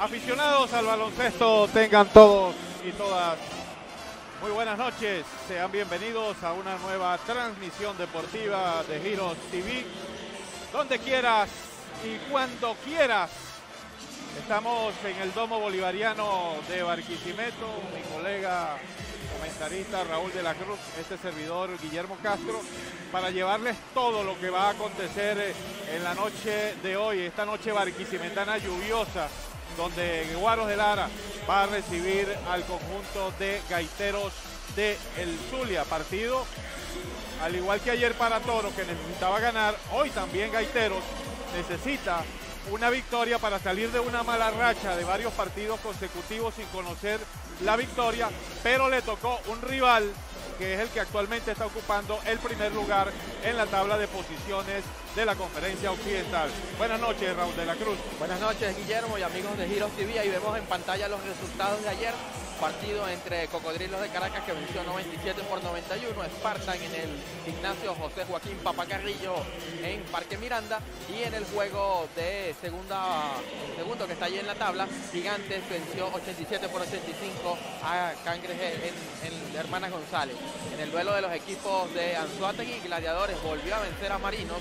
Aficionados al baloncesto, tengan todos y todas muy buenas noches. Sean bienvenidos a una nueva transmisión deportiva de Giros TV. Donde quieras y cuando quieras. Estamos en el Domo Bolivariano de Barquisimeto. Mi colega comentarista Raúl de la Cruz, este servidor Guillermo Castro, para llevarles todo lo que va a acontecer en la noche de hoy, esta noche barquisimetana lluviosa, donde Guaros de Lara va a recibir al conjunto de Gaiteros de El Zulia. Partido, al igual que ayer para Toro, que necesitaba ganar, hoy también Gaiteros necesita una victoria para salir de una mala racha de varios partidos consecutivos sin conocer la victoria, pero le tocó un rival que es el que actualmente está ocupando el primer lugar en la tabla de posiciones de la Conferencia Occidental. Buenas noches, Raúl de la Cruz. Buenas noches, Guillermo y amigos de Giros TV. Ahí vemos en pantalla los resultados de ayer. Partido entre Cocodrilos de Caracas, que venció 97-91, Spartan en el Gimnasio José Joaquín Papacarrillo en Parque Miranda, y en el juego de segundo que está ahí en la tabla, Gigantes venció 87-85 a Cangreje en Hermanas González. En el duelo de los equipos de Anzoátegui, Gladiadores volvió a vencer a Marinos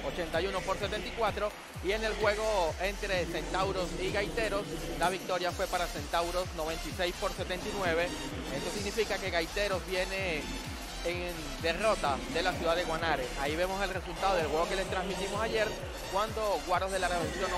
81-74, y en el juego entre Centauros y Gaiteros, la victoria fue para Centauros 96-79. Esto significa que Gaiteros viene en derrota de la ciudad de Guanare. Ahí vemos el resultado del juego que les transmitimos ayer, cuando Guaros de Lara venció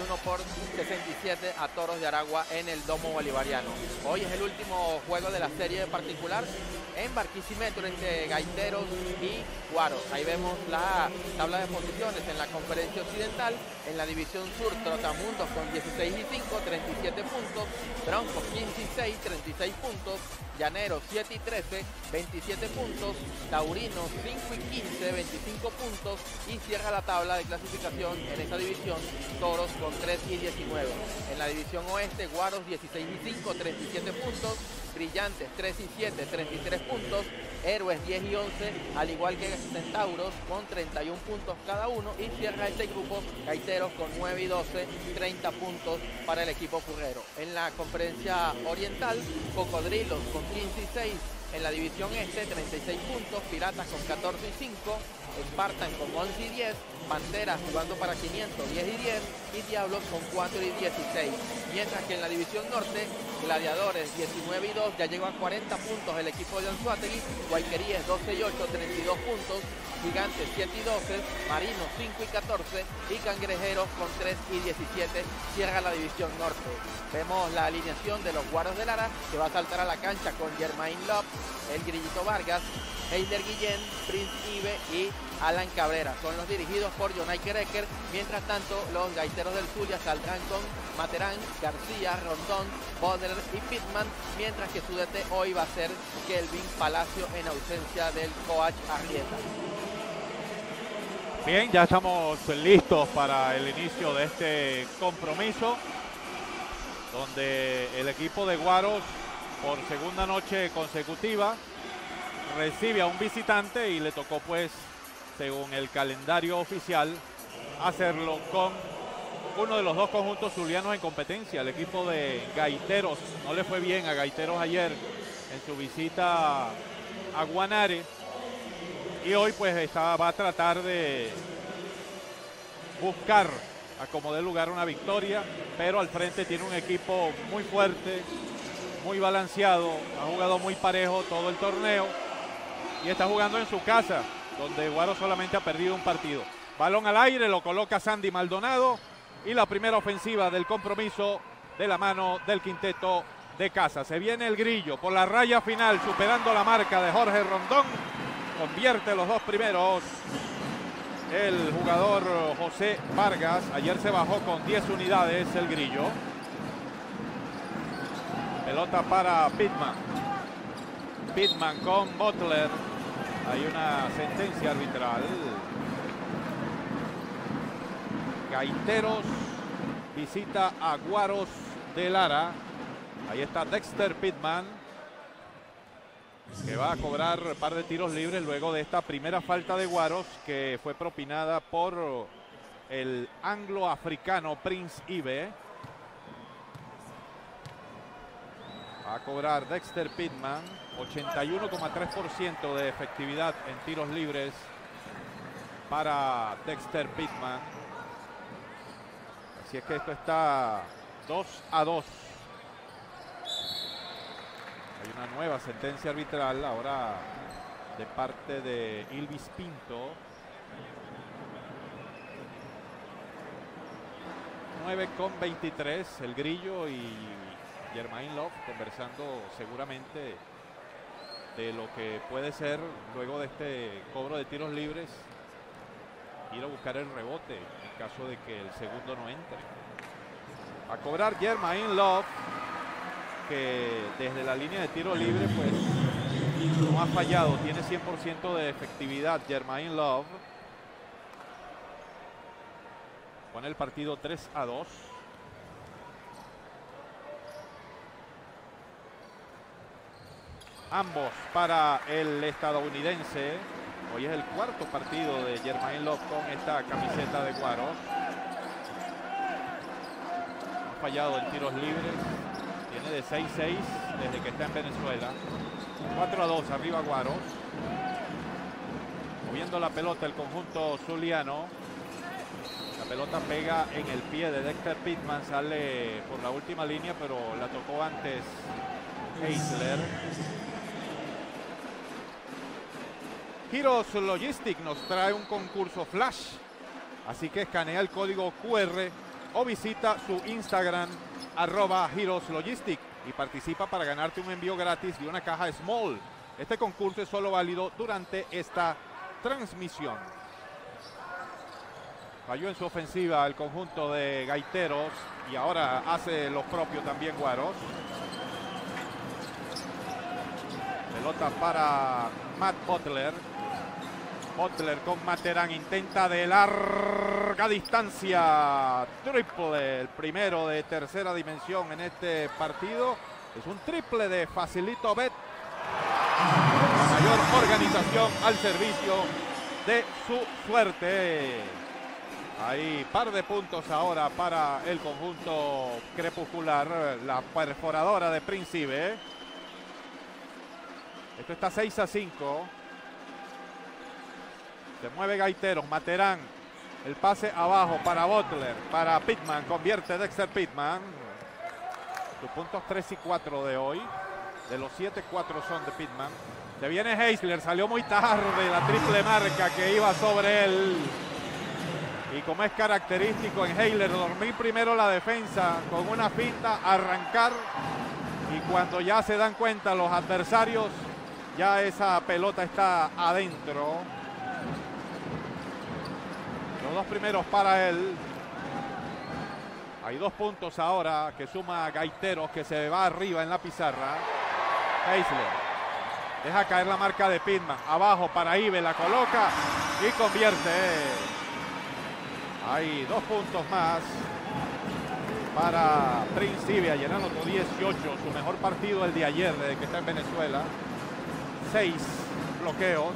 91-67 a Toros de Aragua en el Domo Bolivariano. Hoy es el último juego de la serie particular en Barquisimeto entre Gaiteros y Guaros. Ahí vemos la tabla de posiciones en la Conferencia Occidental. En la División Sur, Trotamundos con 16 y 5, 37 puntos. Broncos 15 y 6, 36 puntos. Llaneros 7 y 13, 27 puntos. Taurinos 5 y 15, 25 puntos. Y cierra la tabla de clasificación en esa división Toros con 3 y 19. En la División Oeste, Guaros 16 y 5, 37 puntos. Brillantes 3 y 7, 33 puntos. Héroes 10 y 11, al igual que Centauros con 31 puntos cada uno. Y cierra este grupo Gaiteros con 9 y 12, 30 puntos para el equipo furrero. En la Conferencia Oriental, Cocodrilos con 15 y 6. En la División Este, 36 puntos. Piratas con 14 y 5. Spartan con 11 y 10. Panteras jugando para 500, 10 y 10. Y Diablos con 4 y 16. Mientras que en la División Norte, Gladiadores 19 y 2. Ya llegó a 40 puntos el equipo de Anzoátegui. Guayqueríes 12 y 8, 32 puntos. Gigantes 7 y 12. Marinos 5 y 14. Y Cangrejeros con 3 y 17. Cierra la División Norte. Vemos la alineación de los Guaros de Lara, que va a saltar a la cancha con Germain Love, el Grillito Vargas, Heider Guillén, Prince Ibe y Alan Cabrera. Son los dirigidos por Jonay Kereker. Mientras tanto, los Gaiteros del Zulia saldrán con Materán, García, Rondón, Bodler y Pittman, mientras que su DT hoy va a ser Kelvin Palacio en ausencia del coach Arrieta. Bien, ya estamos listos para el inicio de este compromiso, donde el equipo de Guaros, por segunda noche consecutiva, recibe a un visitante y le tocó, pues, según el calendario oficial, hacerlo con uno de los dos conjuntos zulianos en competencia. El equipo de Gaiteros no le fue bien a Gaiteros ayer en su visita a Guanare, y hoy pues va a tratar de buscar a como dé lugar una victoria, pero al frente tiene un equipo muy fuerte, muy balanceado, ha jugado muy parejo todo el torneo y está jugando en su casa, donde Guaro solamente ha perdido un partido. Balón al aire, lo coloca Sandy Maldonado, y la primera ofensiva del compromiso de la mano del quinteto de casa. Se viene el Grillo por la raya final, superando la marca de Jorge Rondón. Convierte los dos primeros el jugador José Vargas. Ayer se bajó con 10 unidades el Grillo. Pelota para Pittman. Pittman con Butler. Hay una sentencia arbitral. Gaiteros visita a Guaros de Lara. Ahí está Dexter Pittman, que va a cobrar un par de tiros libres luego de esta primera falta de Guaros, que fue propinada por el anglo-africano Prince Ibe. Va a cobrar Dexter Pittman, 81,3% de efectividad en tiros libres para Dexter Pittman. Así es que esto está 2-2. Hay una nueva sentencia arbitral ahora de parte de Ilvis Pinto. 9:23, el Grillo y Jermaine Love conversando seguramente de lo que puede ser luego de este cobro de tiros libres, ir a buscar el rebote en caso de que el segundo no entre. A cobrar Jermaine Love, que desde la línea de tiro libre pues no ha fallado, tiene 100% de efectividad. Jermaine Love pone el partido 3-2. Ambos para el estadounidense. Hoy es el cuarto partido de Jermaine Love con esta camiseta de Guaros. Ha fallado en tiros libres. Tiene de 6-6 desde que está en Venezuela. 4-2 arriba Guaros. Moviendo la pelota el conjunto zuliano. La pelota pega en el pie de Dexter Pittman. Sale por la última línea, pero la tocó antes Heisler. Heroes Logistics nos trae un concurso flash, así que escanea el código QR o visita su Instagram @HeroesLogistics y participa para ganarte un envío gratis de una caja Small. Este concurso es solo válido durante esta transmisión. Falló en su ofensiva el conjunto de Gaiteros y ahora hace lo propio también Guaros. Pelota para Matt Butler. Butler con Materán, intenta de larga distancia. Triple, el primero de tercera dimensión en este partido. Es un triple de Facilito Bet. La mayor organización al servicio de su suerte. Ahí par de puntos ahora para el conjunto crepuscular. La perforadora de Príncipe. Esto está 6-5. Se mueve Gaiteros, Materán. El pase abajo para Butler, para Pittman. Convierte Dexter Pittman. Sus puntos 3 y 4 de hoy. De los 7, 4 son de Pittman. Se viene Heisler, salió muy tarde la triple marca que iba sobre él. Y como es característico en Heisler, dormir primero la defensa con una finta, arrancar. Y cuando ya se dan cuenta los adversarios, ya esa pelota está adentro. Los dos primeros para él. Hay 2 puntos ahora que suma Gaiteros, que se va arriba en la pizarra. Heisler deja caer la marca de Pittman. Abajo para Ibe, la coloca y convierte. Hay 2 puntos más para Prince Ibea, llenando 18. Su mejor partido el de ayer, desde que está en Venezuela. 6 bloqueos.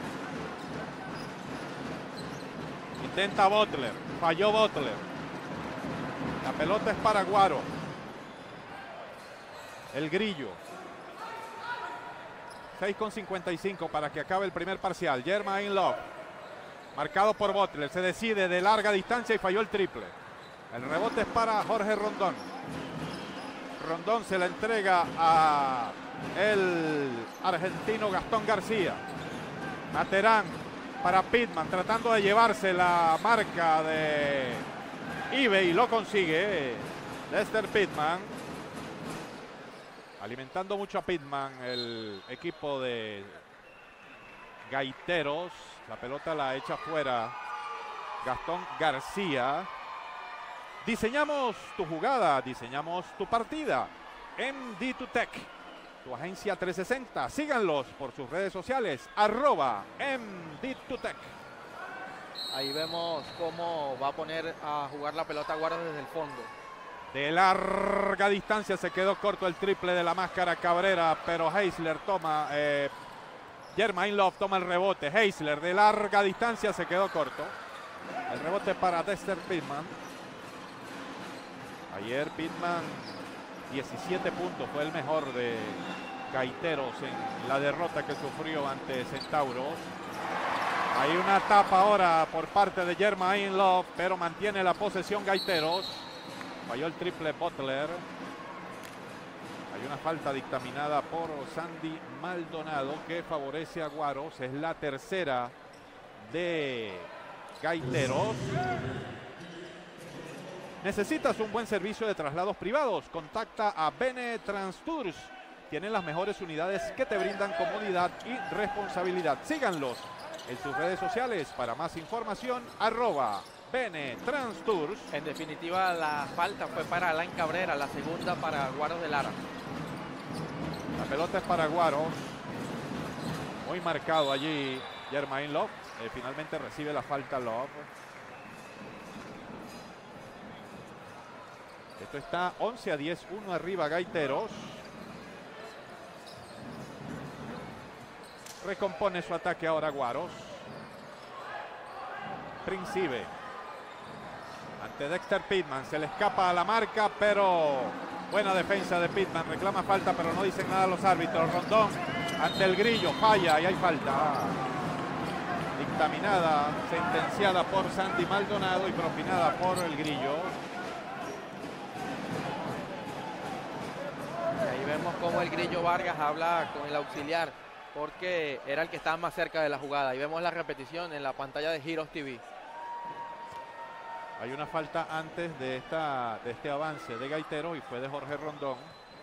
Intenta Butler, falló Butler. La pelota es para Guaro. El Grillo. 6:55 para que acabe el primer parcial. Jermaine Love, marcado por Butler, se decide de larga distancia y falló el triple. El rebote es para Jorge Rondón. Rondón se la entrega a el argentino Gastón García. Materán para Pittman, tratando de llevarse la marca de Ibe y lo consigue Dexter Pittman. Alimentando mucho a Pittman el equipo de Gaiteros. La pelota la echa fuera Gastón García. Diseñamos tu jugada, diseñamos tu partida. MD2Tech, tu agencia 360. Síganlos por sus redes sociales, @MD2Tech. Ahí vemos cómo va a poner a jugar la pelota Guaros desde el fondo. De larga distancia se quedó corto el triple de la Máscara Cabrera, pero Heisler toma, Jermaine Love toma el rebote. Heisler de larga distancia se quedó corto. El rebote para Dexter Pittman. Ayer Pittman 17 puntos, fue el mejor de Gaiteros en la derrota que sufrió ante Centauros. Hay una tapa ahora por parte de Jermaine Love, pero mantiene la posesión Gaiteros. Falló el triple Butler. Hay una falta dictaminada por Sandy Maldonado que favorece a Guaros. Es la tercera de Gaiteros. ¿Necesitas un buen servicio de traslados privados? Contacta a Bene Transtours. Tienen las mejores unidades que te brindan comodidad y responsabilidad. Síganlos en sus redes sociales. Para más información, @Bene Transtours. En definitiva, la falta fue para Alain Cabrera, la segunda para Guaros de Lara. La pelota es para Guaros. Muy marcado allí Jermaine Love. Finalmente recibe la falta Love. Esto está 11-10, 1 arriba Gaiteros. Recompone su ataque ahora Guaros. Principe. Ante Dexter Pittman. Se le escapa a la marca, pero buena defensa de Pittman. Reclama falta, pero no dicen nada los árbitros. Rondón ante el Grillo. Falla y hay falta. Dictaminada, sentenciada por Sandy Maldonado y propinada por el Grillo. Y ahí vemos cómo el Grillo Vargas habla con el auxiliar, porque era el que estaba más cerca de la jugada. Y vemos la repetición en la pantalla de Heroes TV. Hay una falta antes de este avance de Gaiteros y fue de Jorge Rondón.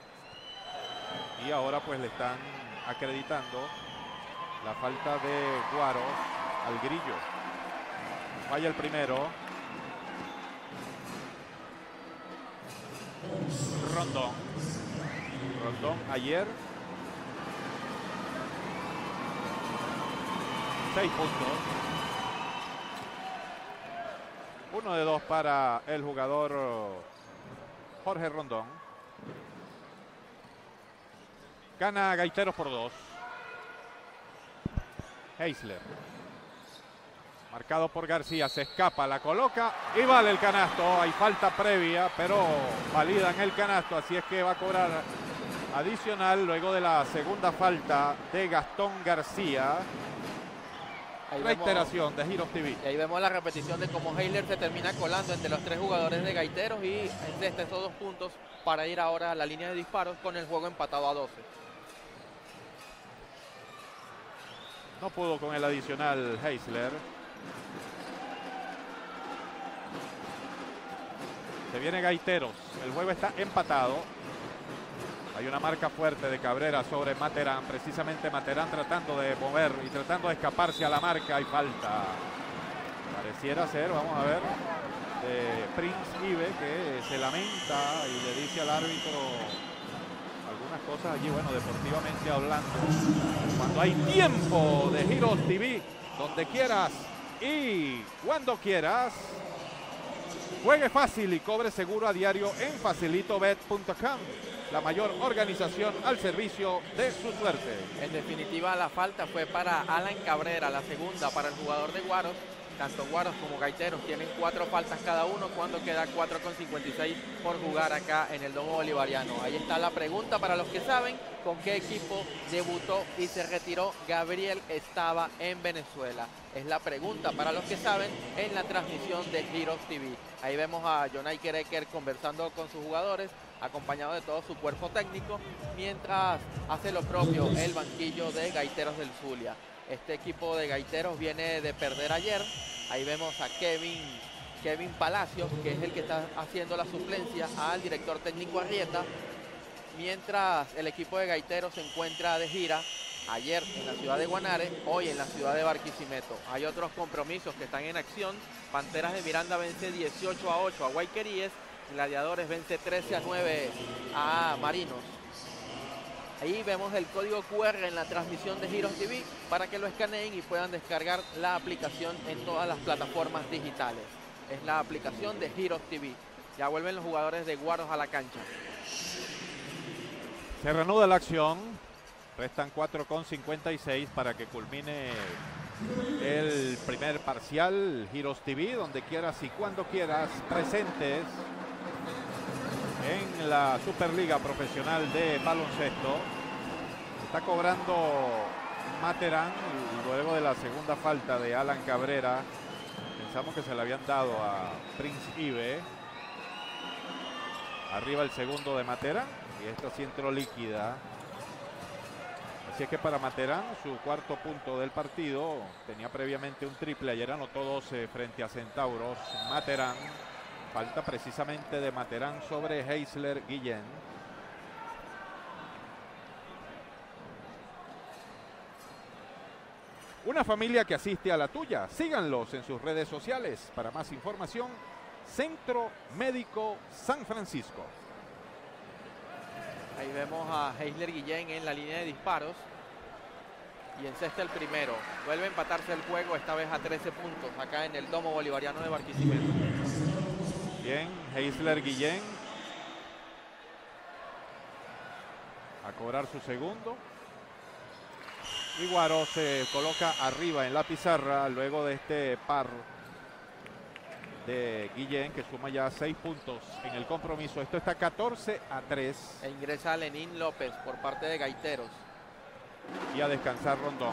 Y ahora pues le están acreditando la falta de Guaros al Grillo. Falla el primero. Rondón ayer 6 puntos. 1 de 2 para el jugador Jorge Rondón. Gana Gaiteros por 2. Heisler. Marcado por García. Se escapa, la coloca y vale el canasto. Hay falta previa, pero validan el canasto. Así es que va a cobrar adicional luego de la segunda falta de Gastón García. Ahí reiteración de Heroes TV. Y ahí vemos la repetición de cómo Heisler se termina colando entre los tres jugadores de Gaiteros y encesta estos 2 puntos para ir ahora a la línea de disparos con el juego empatado a 12. No pudo con el adicional Heisler. Se viene Gaiteros. El juego está empatado. Hay una marca fuerte de Cabrera sobre Materán. Precisamente Materán tratando de mover y tratando de escaparse a la marca. Hay falta. Pareciera ser, vamos a ver, de Prince Ibe, que se lamenta y le dice al árbitro algunas cosas allí, bueno, deportivamente hablando. Cuando hay tiempo de Heroes TV, donde quieras y cuando quieras. Juegue fácil y cobre seguro a diario en facilitobet.com. La mayor organización al servicio de su suerte. En definitiva, la falta fue para Alain Cabrera, la segunda para el jugador de Guaros. Tanto Guaros como Gaiteros tienen 4 faltas cada uno cuando queda 4,56 por jugar acá en el domo bolivariano. Ahí está la pregunta para los que saben con qué equipo debutó y se retiró Gabriel Estaba en Venezuela. Es la pregunta para los que saben en la transmisión de Heroes TV. Ahí vemos a Jonay Kereker conversando con sus jugadores, acompañado de todo su cuerpo técnico, mientras hace lo propio el banquillo de Gaiteros del Zulia. Este equipo de Gaiteros viene de perder ayer. Ahí vemos a Kevin Palacios, que es el que está haciendo la suplencia al director técnico Arrieta, mientras el equipo de Gaiteros se encuentra de gira. Ayer en la ciudad de Guanare, hoy en la ciudad de Barquisimeto. Hay otros compromisos que están en acción. Panteras de Miranda vence 18-8 a Guayqueríes. Gladiadores vence 13-9 a Marinos. Ahí vemos el código QR en la transmisión de Heroes TV para que lo escaneen y puedan descargar la aplicación en todas las plataformas digitales. Es la aplicación de Heroes TV. Ya vuelven los jugadores de Guaros a la cancha. Se reanuda la acción. Restan 4,56 para que culmine el primer parcial. Heroes TV, donde quieras y cuando quieras, presentes en la Superliga Profesional de Baloncesto. Está cobrando Materán luego de la segunda falta de Alan Cabrera. Pensamos que se le habían dado a Prince Ibe. Arriba el segundo de Materán y esta sí entró líquida. Así es que para Materán, su cuarto punto del partido, tenía previamente un triple, ayer anotó 12 frente a Centauros. Materán, falta precisamente de Materán sobre Heisler Guillén. Una familia que asiste a la tuya, síganlos en sus redes sociales. Para más información, Centro Médico San Francisco. Ahí vemos a Heisler Guillén en la línea de disparos. Y encesta el primero. Vuelve a empatarse el juego, esta vez a 13 puntos, acá en el Domo Bolivariano de Barquisimeto. Bien, Heisler Guillén a cobrar su segundo. Y Guaro se coloca arriba en la pizarra luego de este par de Guillén, que suma ya 6 puntos en el compromiso. Esto está 14-3. E ingresa Lenín López por parte de Gaiteros. Y a descansar Rondón.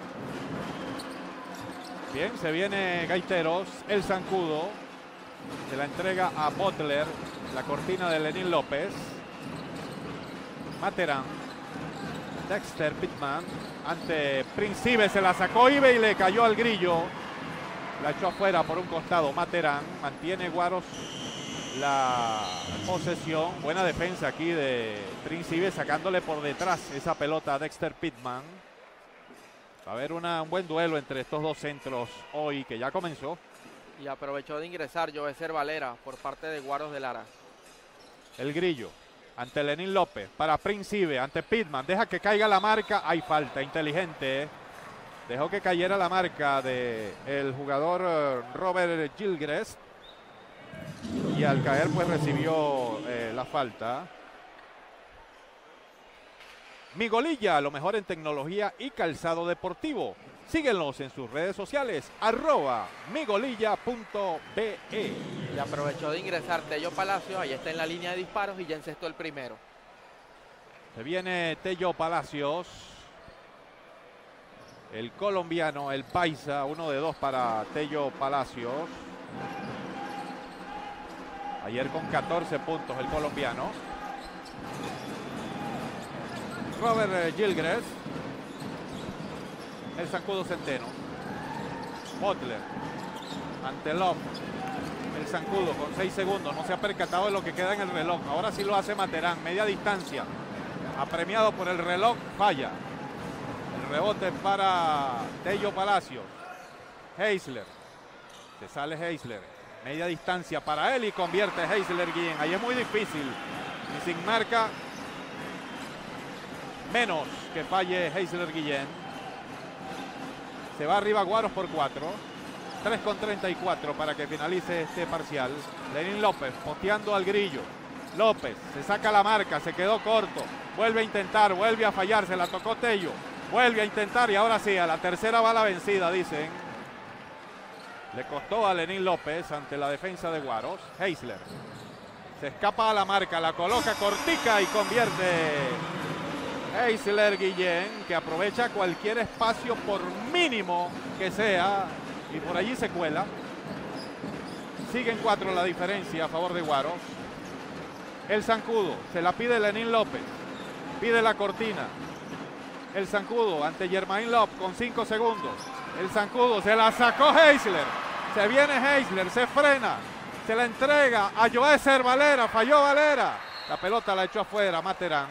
Bien, se viene Gaiteros. El zancudo se la entrega a Butler. La cortina de Lenín López. Materán. Dexter Pittman ante Prince Ibe. Se la sacó Ibe y le cayó al grillo. La echó afuera por un costado Materán. Mantiene Guaros la posesión. Buena defensa aquí de Prince Ibe, sacándole por detrás esa pelota a Dexter Pittman. Va a haber un buen duelo entre estos dos centros hoy, que ya comenzó. Y aprovechó de ingresar Joeser Valera por parte de Guaros de Lara. El grillo ante Lenín López para Prince Ibe, ante Pittman. Deja que caiga la marca. Hay falta, inteligente. Dejó que cayera la marca del jugador Robert Gilchrist. Y al caer pues recibió la falta. Migolilla, lo mejor en tecnología y calzado deportivo. Síguenlos en sus redes sociales, @migolilla.be. Y aprovechó de ingresar Tello Palacio, ahí está en la línea de disparos y ya encestó el primero. Se viene Tello Palacios, el colombiano, el paisa, 1 de 2 para Tello Palacios. Ayer con 14 puntos el colombiano. Robert Gilchrist. El zancudo Centeno. Butler. Ante Love. El zancudo con 6 segundos. No se ha percatado de lo que queda en el reloj. Ahora sí lo hace Materán. Media distancia. Apremiado por el reloj. Falla. El rebote para Tello Palacios. Heisler. Se sale Heisler. Media distancia para él y convierte Heisler Guillén. Ahí es muy difícil. Y sin marca, menos que falle Heisler Guillén. Se va arriba Guaros por 4. 3:34 para que finalice este parcial. Lenín López posteando al grillo. López se saca la marca, se quedó corto. Vuelve a intentar, vuelve a fallar. Se la tocó Tello. Vuelve a intentar y ahora sí, a la tercera va la vencida, dicen. Le costó a Lenín López ante la defensa de Guaros. Heisler se escapa a la marca, la coloca cortica y convierte Heisler Guillén, que aprovecha cualquier espacio por mínimo que sea y por allí se cuela. Siguen 4 la diferencia a favor de Guaros. El zancudo se la pide Lenín López, pide la cortina. El zancudo ante Germain Love con 5 segundos. El zancudo se la sacó Heisler. Se viene Heisler, se frena. Se la entrega a Joeser Valera. Falló Valera. La pelota la echó afuera Materán.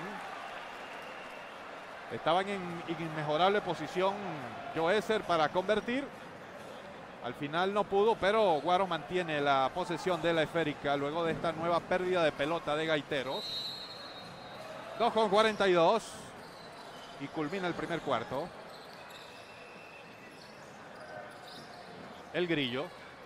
Estaban en inmejorable posición Joeser para convertir. Al final no pudo, pero Guaros mantiene la posesión de la esférica luego de esta nueva pérdida de pelota de Gaiteros. 2:42 y culmina el primer cuarto. El grillo.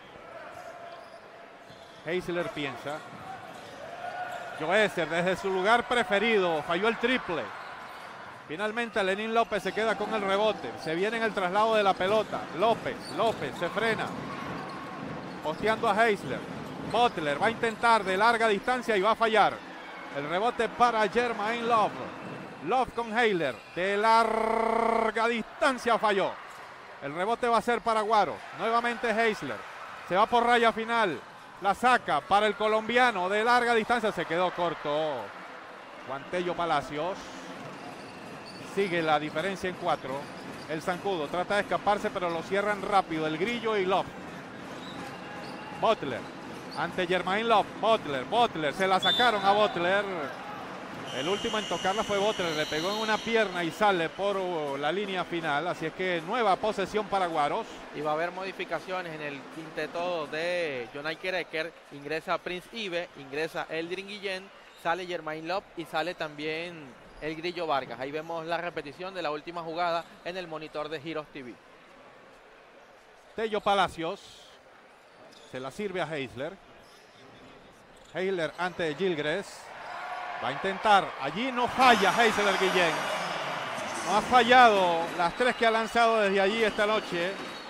Heisler piensa. Joeser desde su lugar preferido falló el triple. Finalmente Lenín López se queda con el rebote. Se viene en el traslado de la pelota. López se frena. Posteando a Heisler. Butler va a intentar de larga distancia y va a fallar. El rebote para Jermaine Love. Love con Heiler. De larga distancia falló. El rebote va a ser para Guaros. Nuevamente Heisler. Se va por raya final. La saca para el colombiano de larga distancia. Se quedó corto. Juan Tello Palacios. Sigue la diferencia en 4. El zancudo trata de escaparse, pero lo cierran rápido. El Grillo y Love. Butler. Ante Jermaine Love. Butler. Se la sacaron a Butler. El último en tocarla fue Butler. Le pegó en una pierna y sale por la línea final. Así es que nueva posesión para Guaros. Y va a haber modificaciones en el quinteto de Jonay Kereker. Ingresa Prince Ibe, ingresa Eldrin Guillén, sale Jermaine Love y sale también el Grillo Vargas. Ahí vemos la repetición de la última jugada en el monitor de Heroes TV. Tello Palacios. Se la sirve a Heisler. Heisler ante Gilgres. Va a intentar. Allí no falla Heisler Guillén. No ha fallado las 3 que ha lanzado desde allí esta noche.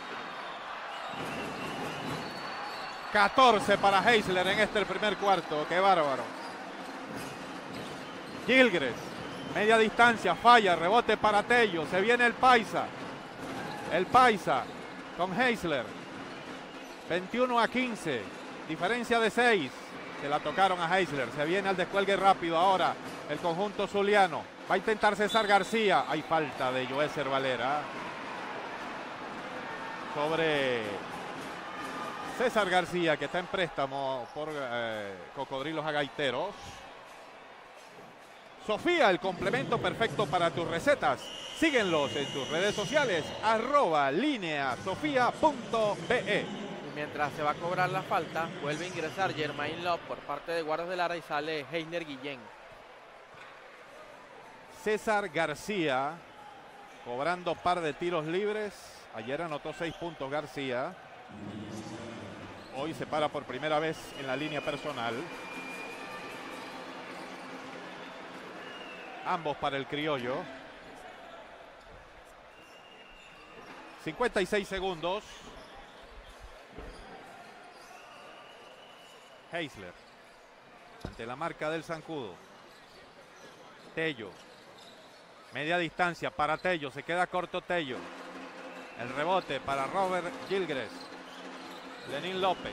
14 para Heisler en el primer cuarto. ¡Qué bárbaro! Gilgres. Media distancia. Falla. Rebote para Tello. Se viene el Paisa. El Paisa con Heisler. 21-15. Diferencia de 6. Se la tocaron a Heisler. Se viene al descuelgue rápido ahora el conjunto zuliano. Va a intentar César García. Hay falta de Joéser Valera sobre César García, que está en préstamo por Cocodrilos Agaiteros. Sofía, el complemento perfecto para tus recetas. Síguenlos en tus redes sociales, @lineasofia.be. Mientras se va a cobrar la falta, vuelve a ingresar Jermaine Love por parte de Guaros de Lara y sale Heisler Guillén. César García cobrando par de tiros libres. Ayer anotó 6 puntos García. Hoy se para por primera vez en la línea personal. Ambos para el criollo. 56 segundos. Heisler ante la marca del zancudo. Tello. Media distancia para Tello. Se queda corto Tello. El rebote para Robert Gilgres. Lenín López.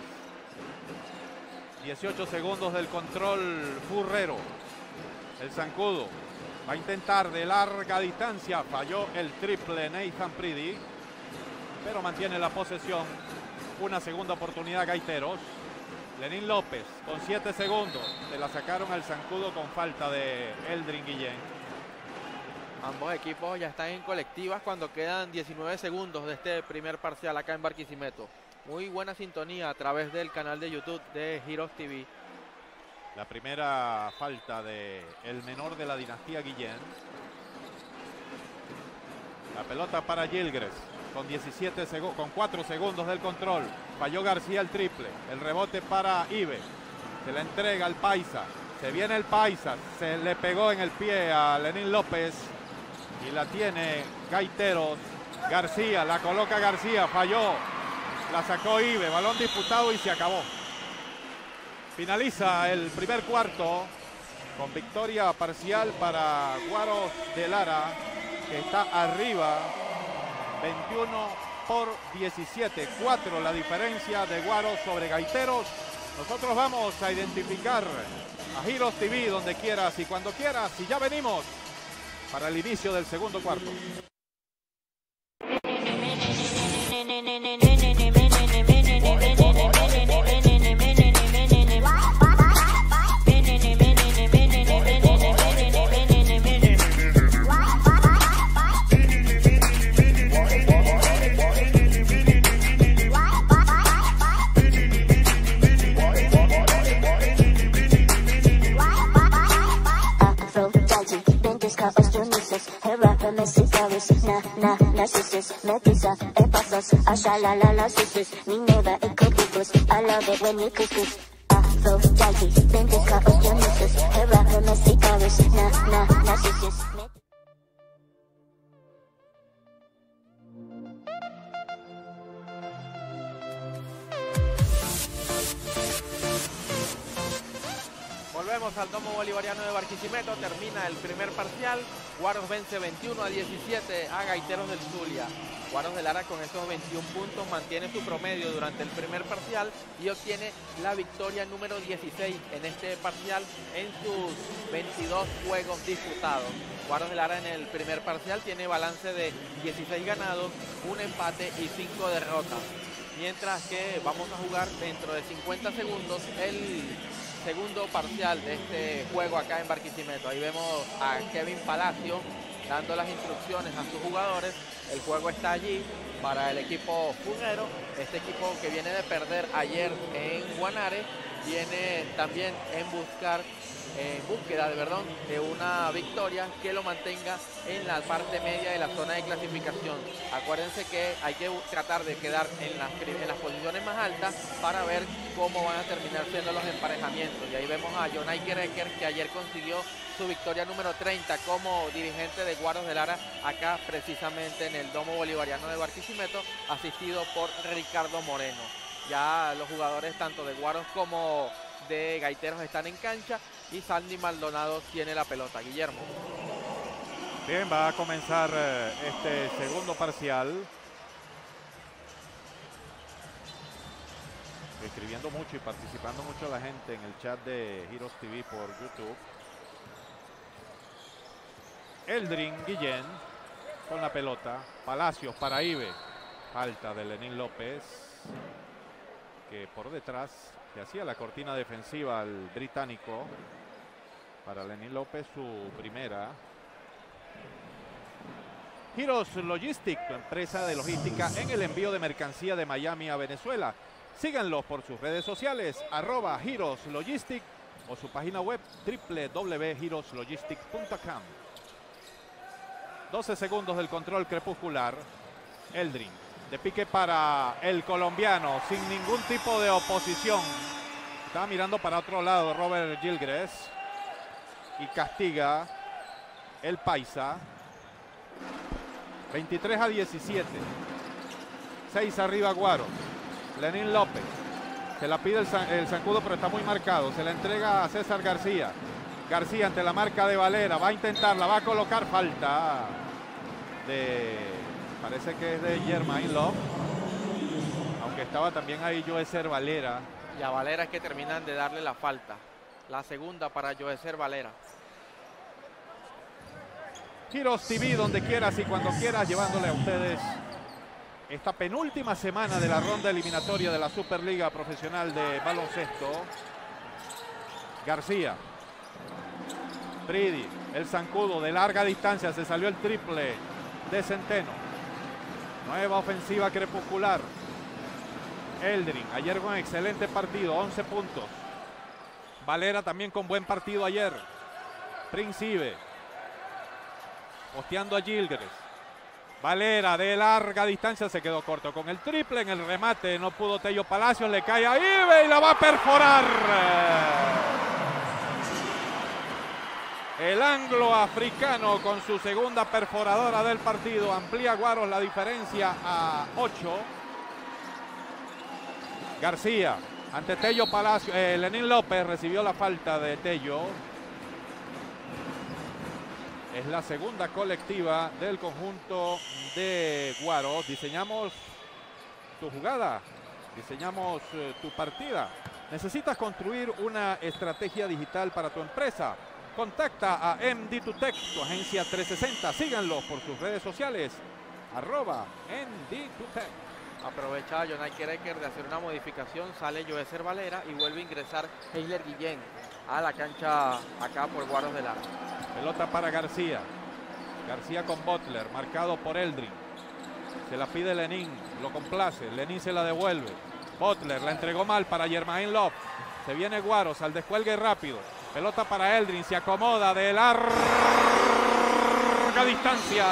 18 segundos del control Furrero. El zancudo va a intentar de larga distancia. Falló el triple Nathan Pridi, pero mantiene la posesión. Una segunda oportunidad Gaiteros. Lenín López con 7 segundos. Se la sacaron al zancudo con falta de Eldrin Guillén. Ambos equipos ya están en colectivas cuando quedan 19 segundos de este primer parcial acá en Barquisimeto. Muy buena sintonía a través del canal de YouTube de Heroes TV. La primera falta de el menor de la dinastía Guillén. La pelota para Gilgres con 4 segundos del control. Falló García el triple. El rebote para Ibe. Se la entrega al Paisa. Se viene el Paisa. Se le pegó en el pie a Lenín López. Y la tiene Gaiteros. García, la coloca García. Falló. La sacó Ibe. Balón disputado y se acabó. Finaliza el primer cuarto con victoria parcial para Guaros de Lara, que está arriba 21-17. 4 la diferencia de Guaros sobre Gaiteros. Nosotros vamos a identificar a Heroes TV donde quieras y cuando quieras. Y ya venimos para el inicio del segundo cuarto. I love it when you kiss this. Afro, jazzy, vintage car of Dionysus. Hey, rapper, messy chorus. Narcissus. volvemos al domo bolivariano de Barquisimeto. Termina el primer parcial. Guaros vence 21-17 a Gaiteros del Zulia. Guaros de Lara con esos 21 puntos mantiene su promedio durante el primer parcial y obtiene la victoria número 16 en este parcial en sus 22 juegos disputados. Guaros de Lara en el primer parcial tiene balance de 16 ganados, un empate y 5 derrotas. Mientras que vamos a jugar dentro de 50 segundos el segundo parcial de este juego acá en Barquisimeto. Ahí vemos a Kevin Palacio dando las instrucciones a sus jugadores. El juego está allí para el equipo Furrero, este equipo que viene de perder ayer en Guanare, viene también en búsqueda de una victoria que lo mantenga en la parte media de la zona de clasificación. Acuérdense que hay que tratar de quedar en las posiciones más altas para ver cómo van a terminar siendo los emparejamientos. Y ahí vemos a Jonay Krecker, que ayer consiguió su victoria número 30 como dirigente de Guaros de Lara, acá precisamente en el domo bolivariano de Barquisimeto, asistido por Ricardo Moreno. Ya los jugadores tanto de Guaros como de Gaiteros están en cancha y Sandy Maldonado tiene la pelota. Guillermo. Bien, va a comenzar este segundo parcial. Escribiendo mucho y participando mucho la gente en el chat de Heroes TV por YouTube. Eldrin Guillén con la pelota. Palacios para Ibe. Falta de Lenín López, que por detrás le hacía la cortina defensiva al británico. Para Lenín López su primera. Heroes Logistics, tu empresa de logística en el envío de mercancía de Miami a Venezuela. Síganlos por sus redes sociales, @Heroes Logistics, o su página web www.heroeslogistics.com. 12 segundos del control crepuscular. Eldrin, de pique para el colombiano, sin ningún tipo de oposición. Está mirando para otro lado Robert Gilgres y castiga el paisa. 23-17. 6 arriba Guaro. Lenín López. Se la pide el zancudo, pero está muy marcado. Se la entrega a César García. García ante la marca de Valera. Va a intentarla, va a colocar falta de... Parece que es de Germain Love. Aunque estaba también ahí Joeser Valera. Y a Valera es que terminan de darle la falta. La segunda para Joeser Valera. Heroes TV, donde quieras y cuando quieras, llevándole a ustedes esta penúltima semana de la ronda eliminatoria de la Superliga Profesional de Baloncesto. García. Bridi, el zancudo de larga distancia, se salió el triple de Centeno. Nueva ofensiva crepuscular. Eldrin, ayer con excelente partido, 11 puntos. Valera también con buen partido ayer. Principe. Posteando a Gilgres. Valera de larga distancia se quedó corto con el triple. En el remate no pudo Tello Palacios. Le cae a Ibe y la va a perforar. El anglo-africano con su segunda perforadora del partido. Amplía Guaros la diferencia a 8. García ante Tello Palacios. Lenín López recibió la falta de Tello. Es la segunda colectiva del conjunto de Guaros. Diseñamos tu jugada, diseñamos tu partida. ¿Necesitas construir una estrategia digital para tu empresa? Contacta a MD2Tech, tu agencia 360. Síganlos por sus redes sociales, @MD2Tech. Aprovecha a Jonay Krecker de hacer una modificación. Sale Joeser Valera y vuelve a ingresar Heiler Guillén a la cancha acá por Guaros de Lara. Pelota para García. García con Butler, marcado por Eldrin. Se la pide Lenín, lo complace. Lenín se la devuelve. Butler la entregó mal para Germain Love. Se viene Guaros al descuelgue rápido. Pelota para Eldrin, se acomoda de larga distancia.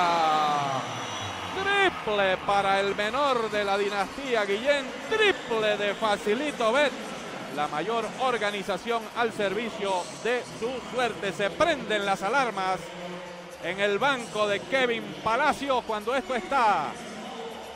Triple para el menor de la dinastía Guillén. Triple de Facilito Bet. La mayor organización al servicio de su suerte. Se prenden las alarmas en el banco de Kevin Palacios cuando esto está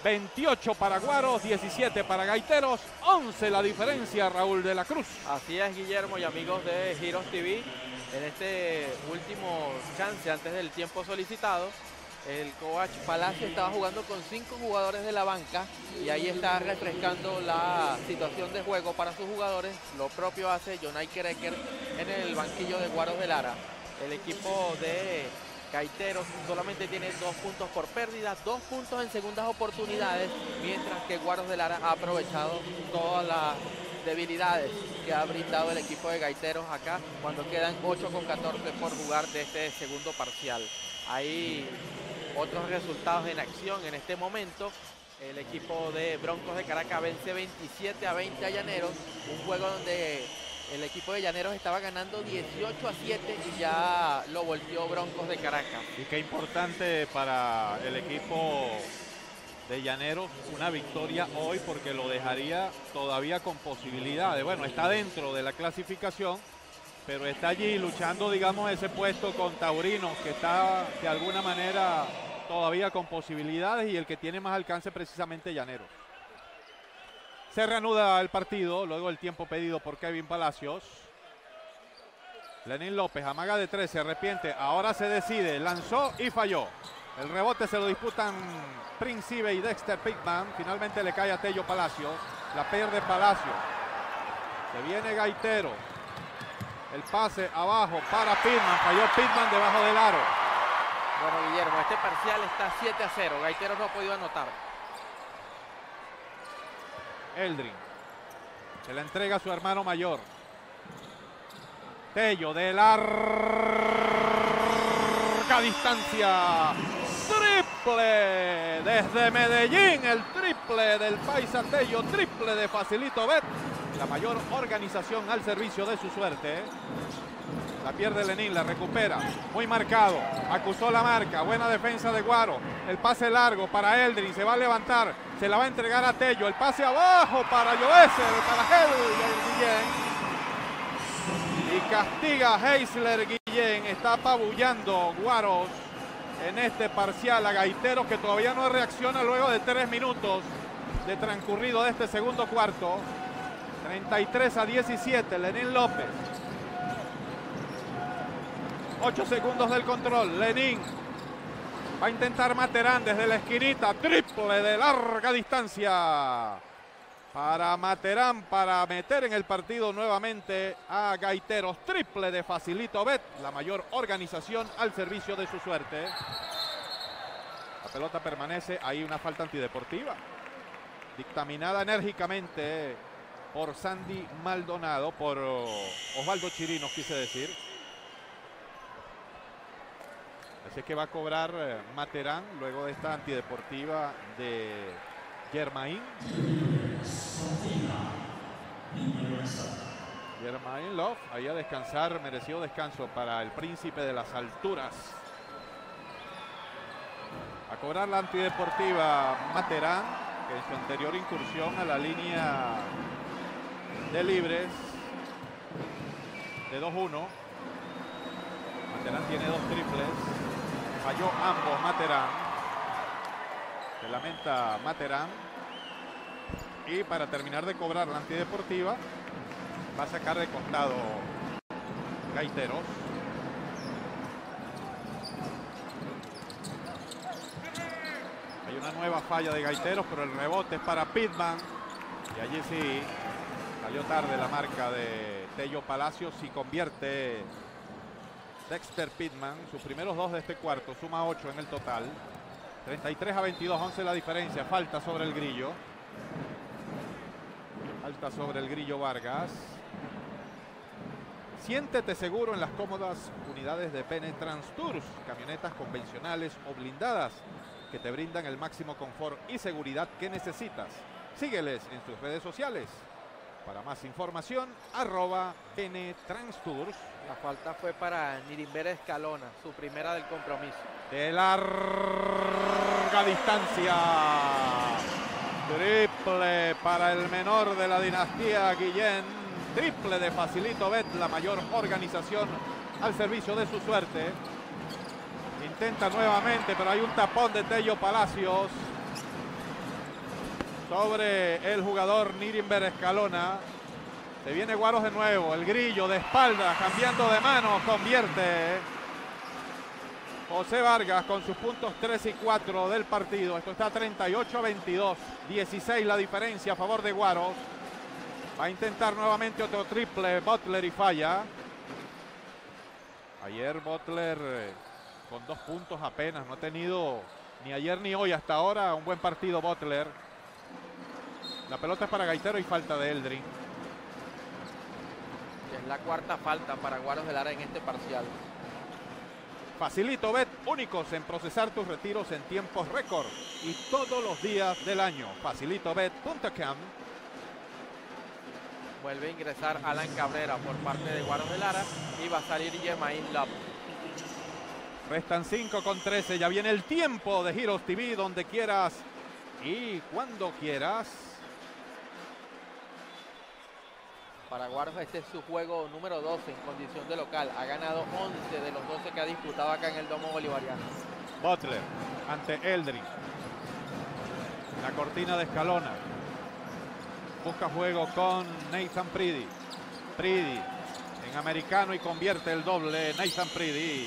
28 para Guaros, 17 para Gaiteros, 11 la diferencia, Raúl de la Cruz. Así es, Guillermo y amigos de Heroes TV. En este último chance antes del tiempo solicitado, el coach Palacio estaba jugando con 5 jugadores de la banca y ahí está refrescando la situación de juego para sus jugadores. Lo propio hace Jonay Krecker en el banquillo de Guaros de Lara. El equipo de Gaiteros solamente tiene 2 puntos por pérdida, 2 puntos en segundas oportunidades, mientras que Guaros de Lara ha aprovechado todas las debilidades que ha brindado el equipo de Gaiteros acá cuando quedan 8 con 14 por jugar de este segundo parcial. Hay otros resultados en acción en este momento. El equipo de Broncos de Caracas vence 27-20 a Llaneros, un juego donde el equipo de Llaneros estaba ganando 18-7 y ya lo volteó Broncos de Caracas. Y qué importante para el equipo de Llaneros una victoria hoy, porque lo dejaría todavía con posibilidades. Bueno, está dentro de la clasificación, pero está allí luchando, digamos, ese puesto con Taurinos, que está de alguna manera todavía con posibilidades, y el que tiene más alcance precisamente Llaneros. Se reanuda el partido luego del tiempo pedido por Kevin Palacios. Lenín López amaga de 3, se arrepiente, ahora se decide, lanzó y falló. El rebote se lo disputan Príncipe y Dexter Pittman. Finalmente le cae a Tello Palacios, la pierde Palacios. Se viene Gaitero. El pase abajo para Pittman, falló Pittman debajo del aro. Bueno, Guillermo, este parcial está 7-0, Gaiteros no ha podido anotar. Eldrin se la entrega a su hermano mayor. Tello de larga distancia. Triple desde Medellín, el triple del Paisa Tello, triple de Facilito Bet, la mayor organización al servicio de su suerte. La pierde Lenín, la recupera, muy marcado, acusó la marca, buena defensa de Guaro, el pase largo para Eldrin, se va a levantar, se la va a entregar a Tello, el pase abajo para Joeser, para Guillén, y castiga Heisler Guillén. Está apabullando Guaros en este parcial a Gaiteros, que todavía no reacciona luego de 3 minutos de transcurrido de este segundo cuarto. 33-17, Lenín López. 8 segundos del control. Lenín va a intentar Materán desde la esquinita. Triple de larga distancia para Materán, para meter en el partido nuevamente a Gaiteros. Triple de Facilito Bet, la mayor organización al servicio de su suerte. La pelota permanece. Hay una falta antideportiva dictaminada enérgicamente por Sandy Maldonado, por Osvaldo Chirinos, quise decir. Así que va a cobrar Materán luego de esta antideportiva de Germain. Germain Love, ahí a descansar, merecido descanso para el príncipe de las alturas. A cobrar la antideportiva Materán, que en su anterior incursión a la línea de libres de 2-1. Materán tiene 2 triples. Falló ambos Materán. Se lamenta Materán. Y para terminar de cobrar la antideportiva, va a sacar de costado Gaiteros. Hay una nueva falla de Gaiteros, pero el rebote es para Pittman. Y allí sí salió tarde la marca de Tello Palacios y convierte Dexter Pittman sus primeros 2 de este cuarto, suma 8 en el total. 33-22, 11 la diferencia. Falta sobre el Grillo. Falta sobre el Grillo Vargas. Siéntete seguro en las cómodas unidades de Penetrans Tours, camionetas convencionales o blindadas que te brindan el máximo confort y seguridad que necesitas. Sígueles en sus redes sociales. Para más información, @Penetrans Tours. La falta fue para Nirimber Escalona, su primera del compromiso. De larga distancia. Triple para el menor de la dinastía Guillén. Triple de Facilito Bet, la mayor organización al servicio de su suerte. Intenta nuevamente, pero hay un tapón de Tello Palacios. sobre el jugador Nirenberg Escalona. Se viene Guaros de nuevo, el Grillo de espalda, cambiando de mano, convierte José Vargas con sus puntos 3 y 4 del partido. Esto está 38-22, 16 la diferencia a favor de Guaros. Va a intentar nuevamente otro triple Butler y falla. Ayer Butler con 2 puntos apenas, no ha tenido ni ayer ni hoy hasta ahora un buen partido Butler. La pelota es para Gaitero y falta de Eldrin. Es la cuarta falta para Guaros de Lara en este parcial. Facilito Bet, únicos en procesar tus retiros en tiempos récord y todos los días del año. Facilitobet.com. Vuelve a ingresar Alan Cabrera por parte de Guaros de Lara y va a salir Yemain Lab. Restan 5:13, ya viene el tiempo de Heroes TV, donde quieras y cuando quieras. Para Guaros este es su juego número 12 en condición de local. Ha ganado 11 de los 12 que ha disputado acá en el Domo Bolivariano. Butler ante Eldrin. La cortina de Escalona. Busca juego con Nathan Preedy. Preedy en americano y convierte el doble. Nathan Preedy.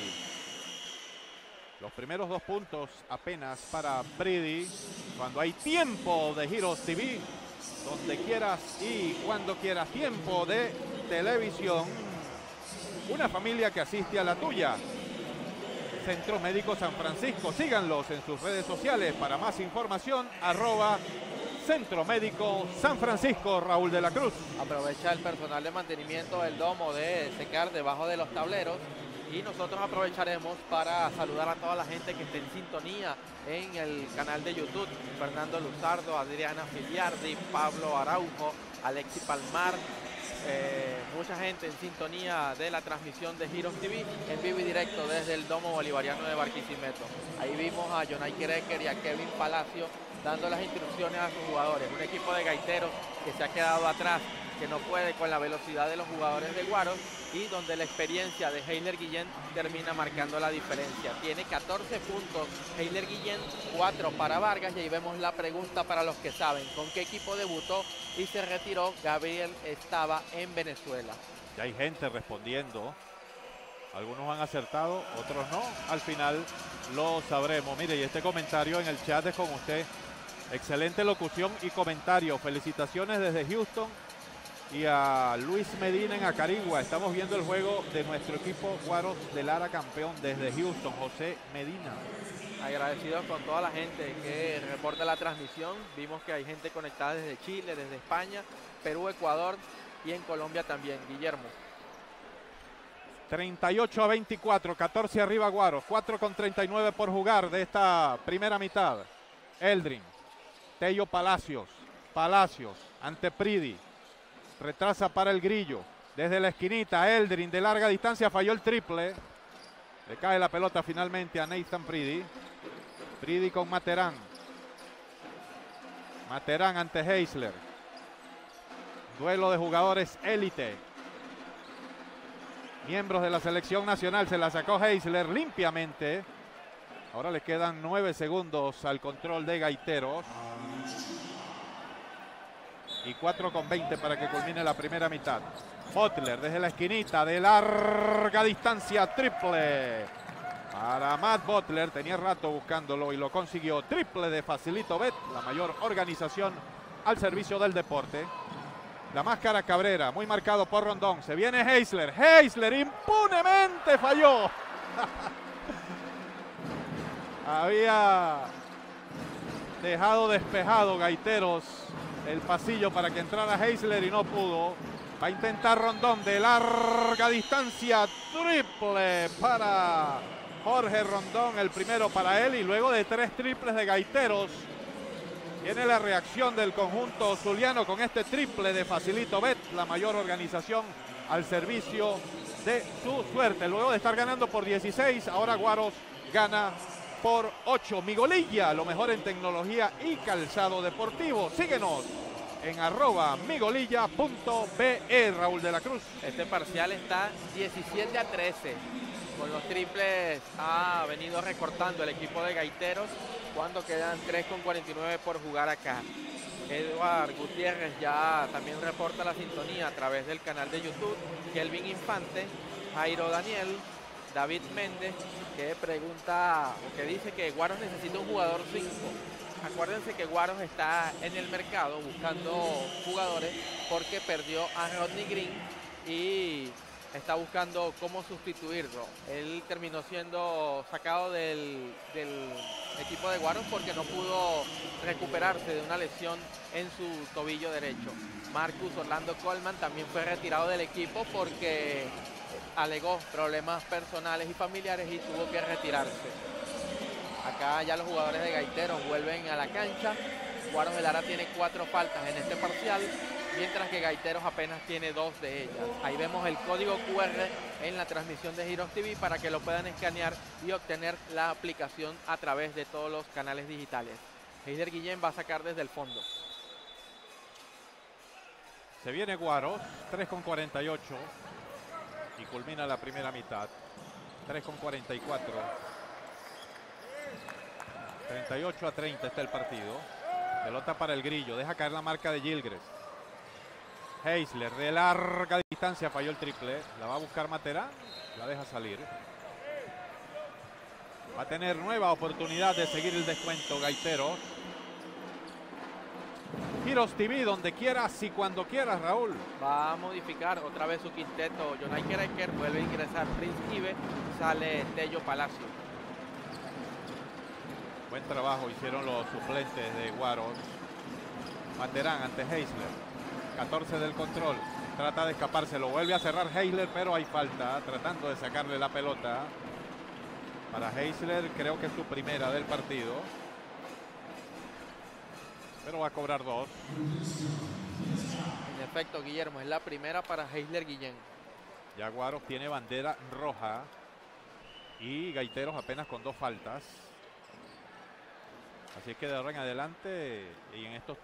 Los primeros 2 puntos apenas para Preedy. Cuando hay tiempo de Heroes TV. Donde quieras y cuando quieras. Tiempo de televisión. Una familia que asiste a la tuya. Centro Médico San Francisco. Síganlos en sus redes sociales. Para más información, @Centro Médico San Francisco. Raúl de la Cruz. Aprovecha el personal de mantenimiento del domo de secar debajo de los tableros. Y nosotros aprovecharemos para saludar a toda la gente que esté en sintonía en el canal de YouTube. Fernando Luzardo, Adriana Filiardi, Pablo Araujo, Alexi Palmar. Mucha gente en sintonía de la transmisión de Heroes TV en vivo y directo desde el Domo Bolivariano de Barquisimeto. Ahí vimos a Jonay Krecker y a Kevin Palacio dando las instrucciones a sus jugadores. Un equipo de gaiteros que se ha quedado atrás, que no puede con la velocidad de los jugadores de Guaros y donde la experiencia de Heiler Guillén termina marcando la diferencia. Tiene 14 puntos Heiler Guillén, 4 para Vargas y ahí vemos la pregunta para los que saben. ¿Con qué equipo debutó y se retiró? Gabriel estaba en Venezuela. Ya hay gente respondiendo. Algunos han acertado, otros no. Al final lo sabremos. Mire, y este comentario en el chat es con usted. Excelente locución y comentario. Felicitaciones desde Houston. Y a Luis Medina en Acarigua. Estamos viendo el juego de nuestro equipo Guaros de Lara, campeón desde Houston. José Medina. Agradecidos con toda la gente que reporta la transmisión. Vimos que hay gente conectada desde Chile, desde España, Perú, Ecuador y en Colombia también. Guillermo. 38-24, 14 arriba Guaros. 4:39 por jugar de esta primera mitad. Eldrin. Tello Palacios. Palacios ante Preedy. Retrasa para el Grillo. Desde la esquinita, Eldrin de larga distancia falló el triple. Le cae la pelota finalmente a Nathan Preedy. Preedy con Materán. Materán ante Heisler. Duelo de jugadores élite. Miembros de la selección nacional. Se la sacó Heisler limpiamente. Ahora le quedan 9 segundos al control de Gaiteros. Y 4:20 para que culmine la primera mitad. Butler desde la esquinita de larga distancia, triple. Para Matt Butler, tenía rato buscándolo y lo consiguió. Triple de Facilitobet, la mayor organización al servicio del deporte. La máscara Cabrera, muy marcado por Rondón. Se viene Heisler. Heisler impunemente falló. Había dejado despejado Gaiteros el pasillo para que entrara Heisler y no pudo. Va a intentar Rondón de larga distancia. Triple para Jorge Rondón, el primero para él. Y luego de 3 triples de Gaiteros, viene la reacción del conjunto zuliano con este triple de Facilitobet, la mayor organización al servicio de su suerte. Luego de estar ganando por 16, ahora Guaros gana por 8. Migolilla, lo mejor en tecnología y calzado deportivo. Síguenos en @migolilla.be. Raúl de la Cruz. Este parcial está 17-13. Con los triples ha venido recortando el equipo de Gaiteros cuando quedan 3:49 por jugar acá. Edward Gutiérrez ya también reporta la sintonía a través del canal de YouTube. Kelvin Infante, Jairo Daniel, David Méndez, que pregunta o que dice que Guaros necesita un jugador 5. Acuérdense que Guaros está en el mercado buscando jugadores porque perdió a Rodney Green y está buscando cómo sustituirlo. Él terminó siendo sacado del equipo de Guaros porque no pudo recuperarse de una lesión en su tobillo derecho. Marcus Orlando Coleman también fue retirado del equipo porque alegó problemas personales y familiares y tuvo que retirarse. Acá ya los jugadores de Gaiteros vuelven a la cancha. Guaros de Lara tiene 4 faltas en este parcial, mientras que Gaiteros apenas tiene 2 de ellas. Ahí vemos el código QR en la transmisión de Giros TV para que lo puedan escanear y obtener la aplicación a través de todos los canales digitales. Heider Guillén va a sacar desde el fondo. Se viene Guaros, 3:48 y culmina la primera mitad. 3:44. 38-30 está el partido. Pelota para el Grillo, deja caer la marca de Gilgres. Heisler de larga distancia falló el triple, la va a buscar Materán, la deja salir. Va a tener nueva oportunidad de seguir el descuento Gaiteros. Giros TV, donde quieras y cuando quieras, Raúl. Va a modificar otra vez su quinteto. Jonay Kereker, vuelve a ingresar Prince Ibe, sale Tello Palacio. Buen trabajo hicieron los suplentes de Guaros. Materán ante Heisler. 14 del control. Trata de escaparse. Lo vuelve a cerrar Heisler, pero hay falta. Tratando de sacarle la pelota. Para Heisler, creo que es su primera del partido. Pero va a cobrar 2. En efecto, Guillermo, es la primera para Heisler Guillén. Ya Guaros tiene bandera roja. Y Gaiteros apenas con 2 faltas. Así es que de ahora en adelante y en estos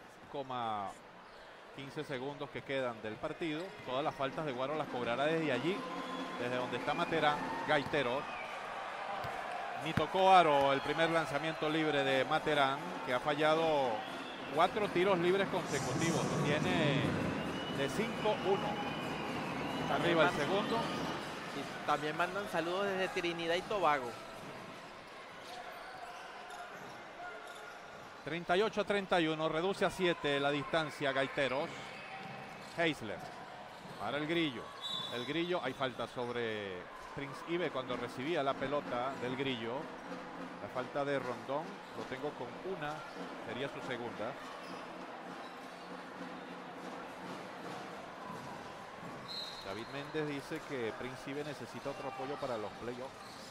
3,15 segundos que quedan del partido, todas las faltas de Guaros las cobrará desde allí, desde donde está Materán. Gaiteros. Ni tocó aro el primer lanzamiento libre de Materán, que ha fallado 4 tiros libres consecutivos. Tiene de 5-1. Arriba el segundo. Y también mandan saludos desde Trinidad y Tobago. 38-31, reduce a 7 la distancia Gaiteros. Heisler para el Grillo. El Grillo, hay falta sobre Prince Ibe cuando recibía la pelota del Grillo. La falta de Rondón, lo tengo con una, sería su segunda. David Méndez dice que Prince Ibe necesita otro apoyo para los playoffs.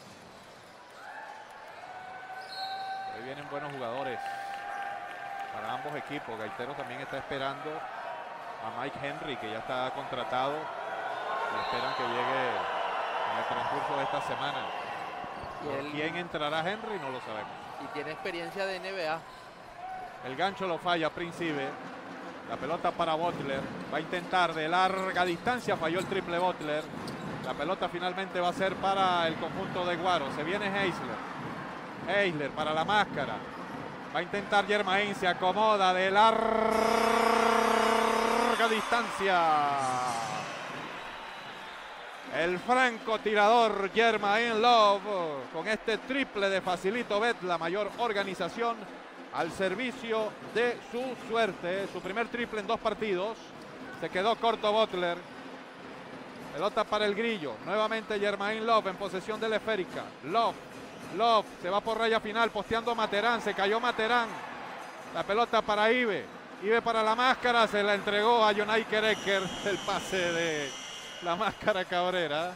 Ahí vienen buenos jugadores para ambos equipos. Gaiteros también está esperando a Mike Henry, que ya está contratado. Y esperan que llegue en el transcurso de esta semana. ¿Por quién entrará Henry? No lo sabemos. Y tiene experiencia de NBA. El gancho lo falla Prince Ibe. La pelota para Butler. Va a intentar de larga distancia. Falló el triple Butler. La pelota finalmente va a ser para el conjunto de Guaros. Se viene Heisler. Heisler para la máscara. Va a intentar Germain, se acomoda de larga distancia. El francotirador Germain Love con este triple de Facilito Bet, la mayor organización al servicio de su suerte. Su primer triple en 2 partidos. Se quedó corto Butler. Pelota para el Grillo. Nuevamente Germain Love en posesión de la esférica. Love se va por raya final posteando a Materán, se cayó Materán. La pelota para Ibe. Ibe para la máscara, se la entregó a Jonay Kereker. El pase de la máscara Cabrera.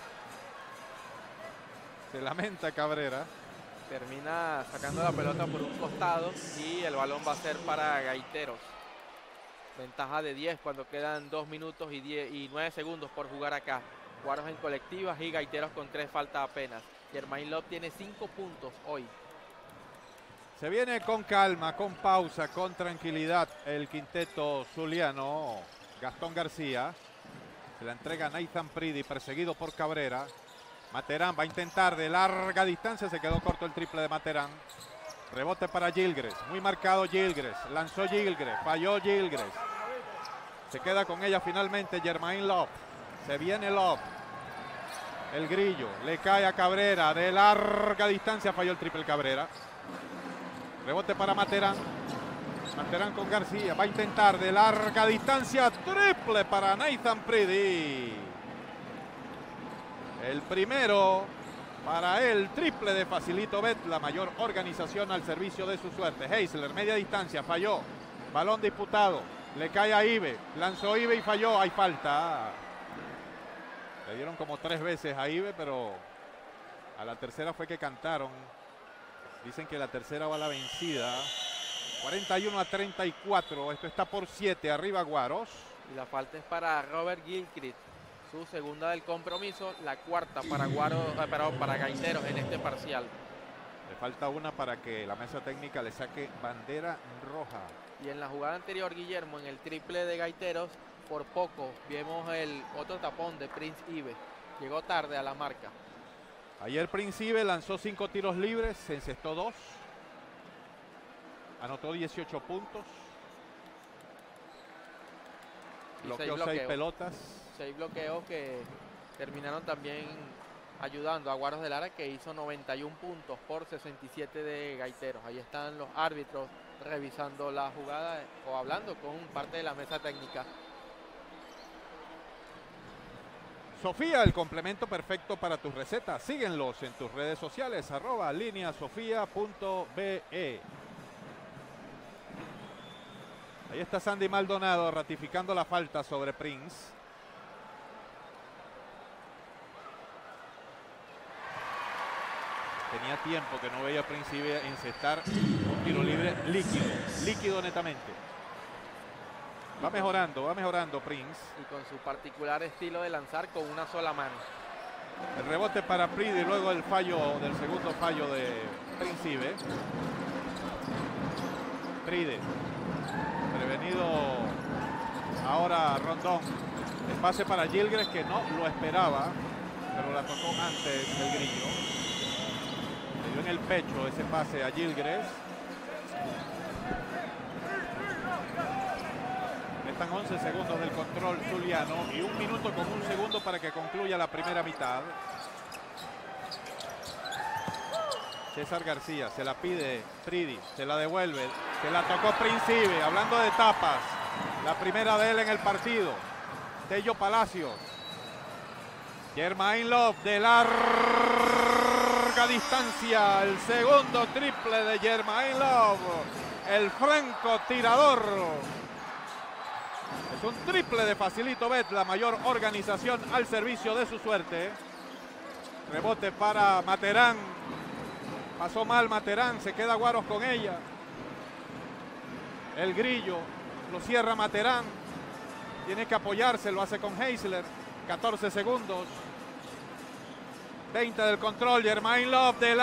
Se lamenta Cabrera. Termina sacando la pelota por un costado y el balón va a ser para Gaiteros. Ventaja de 10 cuando quedan 2 minutos y 9 segundos por jugar acá. Guaros en colectivas y Gaiteros con 3 faltas apenas. Germain Love tiene 5 puntos hoy. Se viene con calma, con pausa, con tranquilidad el quinteto zuliano. Gastón García. Se la entrega a Nathan Pridi, perseguido por Cabrera. Materán va a intentar de larga distancia. Se quedó corto el triple de Materán. Rebote para Gilgeous, muy marcado Gilgeous, lanzó Gilgeous, falló Gilgeous. Se queda con ella finalmente Jermaine Love. Se viene Love. El Grillo le cae a Cabrera de larga distancia, falló el triple Cabrera. Rebote para Materán. Materán con García, va a intentar de larga distancia, triple para Nathan Preedy. El primero para él, triple de Facilito Bet, la mayor organización al servicio de su suerte. Heisler, media distancia, falló. Balón disputado, le cae a Ibe, lanzó Ibe y falló, hay falta. Le dieron como 3 veces a Ibe, pero a la tercera fue que cantaron. Dicen que la tercera va a la vencida. 41-34, esto está por 7, arriba Guaros. Y la falta es para Robert Gilchrist, su segunda del compromiso, la cuarta para para Gaiteros en este parcial. Le falta una para que la mesa técnica le saque bandera roja. Y en la jugada anterior, Guillermo, en el triple de Gaiteros, por poco vimos el otro tapón de Prince Ibe. Llegó tarde a la marca. Ayer Prince Ibe lanzó 5 tiros libres, se encestó 2. Anotó 18 puntos. Bloqueó 6 pelotas. 6 bloqueos que terminaron también ayudando a Guaros de Lara, que hizo 91 puntos por 67 de Gaiteros. Ahí están los árbitros revisando la jugada o hablando con parte de la mesa técnica. Sofía, el complemento perfecto para tus recetas. Síguenlos en tus redes sociales, @lineasofia.be. Ahí está Sandy Maldonado ratificando la falta sobre Prince. Tenía tiempo que no veía a Prince Ibe encestar un tiro libre líquido netamente. Va mejorando Prince. Y con su particular estilo de lanzar con una sola mano. El rebote para Preedy y luego el fallo del segundo fallo de Prince Ibe. Preedy. Prevenido ahora Rondón. El pase para Gilgeous, que no lo esperaba, pero la tocó antes el Grillo. Le dio en el pecho ese pase a Gilgeous. Están 11 segundos del control zuliano y 1 minuto con 1 segundo para que concluya la primera mitad. César García se la pide Preedy, se la devuelve, se la tocó Prince Ibe, hablando de tapas, la primera de él en el partido. Tello Palacios, Jermaine Love de larga distancia, el segundo triple de Jermaine Love, el franco tirador. Es un triple de Facilito Bet, la mayor organización al servicio de su suerte. Rebote para Materán. Pasó mal Materán, se queda Guaros con ella. El Grillo lo cierra Materán. Tiene que apoyarse, lo hace con Heisler. 14 segundos. 20 del control. Jermaine Love de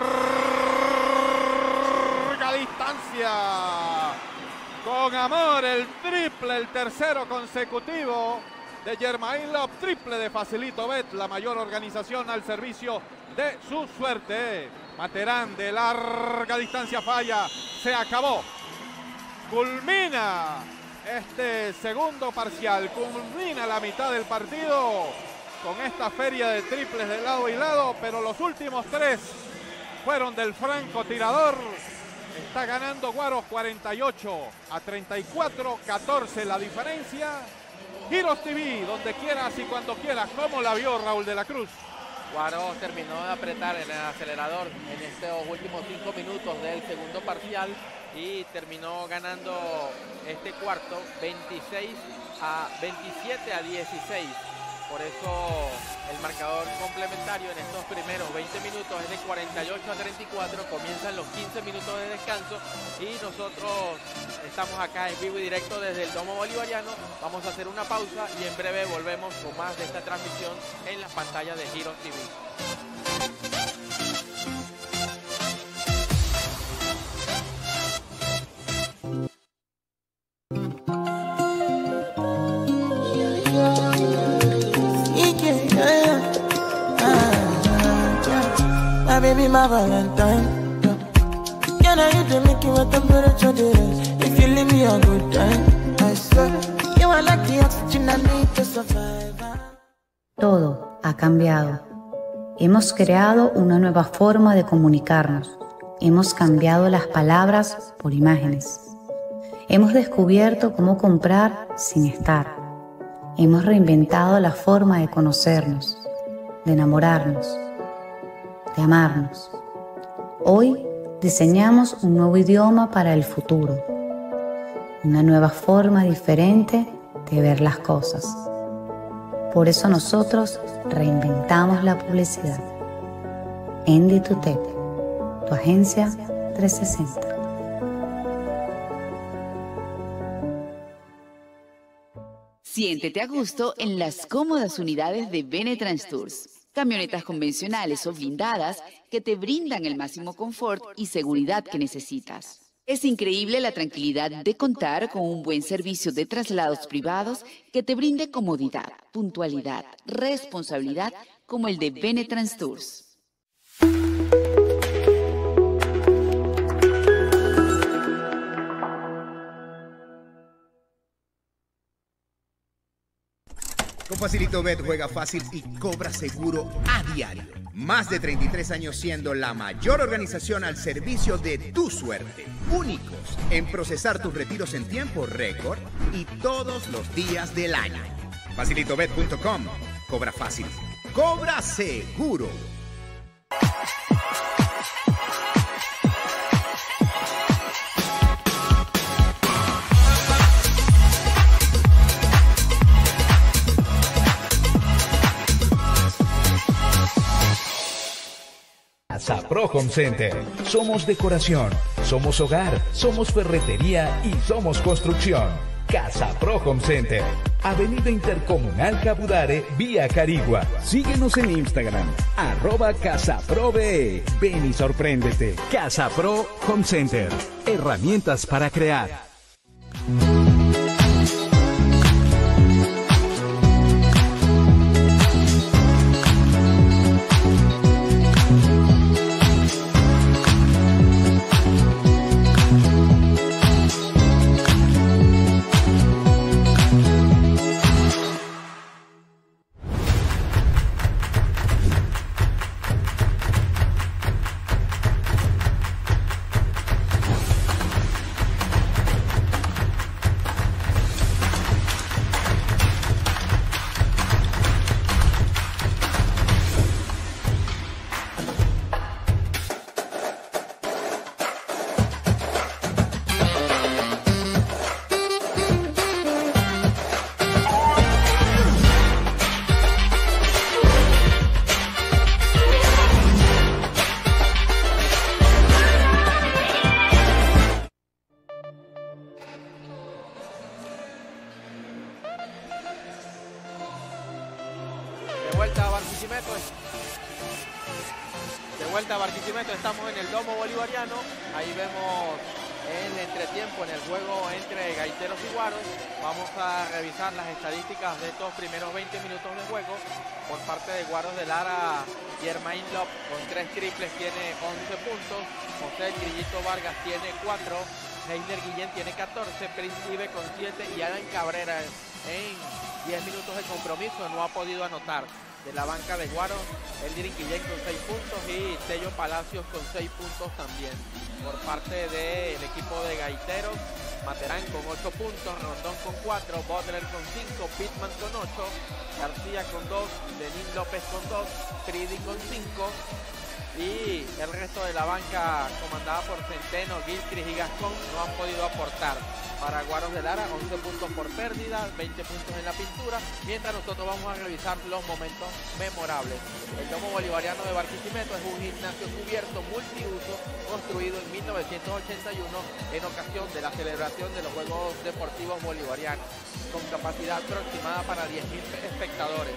larga distancia. Con amor el triple, el tercero consecutivo de Jermaine Love. Triple de Facilito Bet, la mayor organización al servicio de su suerte. Materán de larga distancia falla. Se acabó. Culmina este segundo parcial. Culmina la mitad del partido con esta feria de triples de lado y lado. Pero los últimos 3 fueron del franco tirador. Está ganando Guaros 48-34. 14 la diferencia. Giros TV, donde quieras y cuando quieras. ¿Cómo la vio Raúl de la Cruz? Guaros terminó de apretar en el acelerador en estos últimos 5 minutos del segundo parcial y terminó ganando este cuarto 27-16. Por eso el marcador complementario en estos primeros 20 minutos es de 48-34. Comienzan los 15 minutos de descanso y nosotros estamos acá en vivo y directo desde el Domo Bolivariano. Vamos a hacer una pausa y en breve volvemos con más de esta transmisión en las pantallas de Giros TV. My baby, my Valentine. Yeah. Girl, now you dey make your temperature dey rise. If you leave me a good time, I swear. You are like the oxygen I need to survive. Todo ha cambiado. Hemos creado una nueva forma de comunicarnos. Hemos cambiado las palabras por imágenes. Hemos descubierto cómo comprar sin estar. Hemos reinventado la forma de conocernos, de enamorarnos, de amarnos. Hoy diseñamos un nuevo idioma para el futuro, una nueva forma diferente de ver las cosas. Por eso nosotros reinventamos la publicidad. ND2TEC, tu agencia 360. Siéntete a gusto en las cómodas unidades de Benetrans Tours. Camionetas convencionales o blindadas que te brindan el máximo confort y seguridad que necesitas. Es increíble la tranquilidad de contar con un buen servicio de traslados privados que te brinde comodidad, puntualidad, responsabilidad como el de Benetrans Tours. Con Facilito Bet juega fácil y cobra seguro a diario. Más de 33 años siendo la mayor organización al servicio de tu suerte. Únicos en procesar tus retiros en tiempo récord y todos los días del año. Facilitobet.com. Cobra fácil. Cobra seguro. Casa Pro Home Center. Somos decoración, somos hogar, somos ferretería y somos construcción. Casa Pro Home Center. Avenida Intercomunal Cabudare, vía Carigua. Síguenos en Instagram, @CasaProBE. Ven y sorpréndete. Casa Pro Home Center. Herramientas para crear. De vuelta a Barquisimeto, estamos en el Domo Bolivariano. Ahí vemos el entretiempo en el juego entre Gaiteros y Guaros. Vamos a revisar las estadísticas de estos primeros 20 minutos de juego. Por parte de Guaros de Lara, Yermain Lop con 3 triples tiene 11 puntos. José El Grillito Vargas tiene 4. Heiner Guillén tiene 14. Prince Ibe con 7. Y Alan Cabrera en 10 minutos de compromiso no ha podido anotar. De la banca de Guaros, Eldirin Guillén con 6 puntos y Tello Palacios con 6 puntos también. Por parte del equipo de Gaiteros, Materán con 8 puntos, Rondón con 4, Butler con 5, Pittman con 8, García con 2, Denín López con 2, Pridi con 5 y el resto de la banca comandada por Centeno, Gilchrist y Gascón no han podido aportar. Para Guaros de Lara, 11 puntos por pérdida, 20 puntos en la pintura, mientras nosotros vamos a revisar los momentos memorables. El Domo Bolivariano de Barquisimeto es un gimnasio cubierto multiuso construido en 1981 en ocasión de la celebración de los Juegos Deportivos Bolivarianos, con capacidad aproximada para 10.000 espectadores.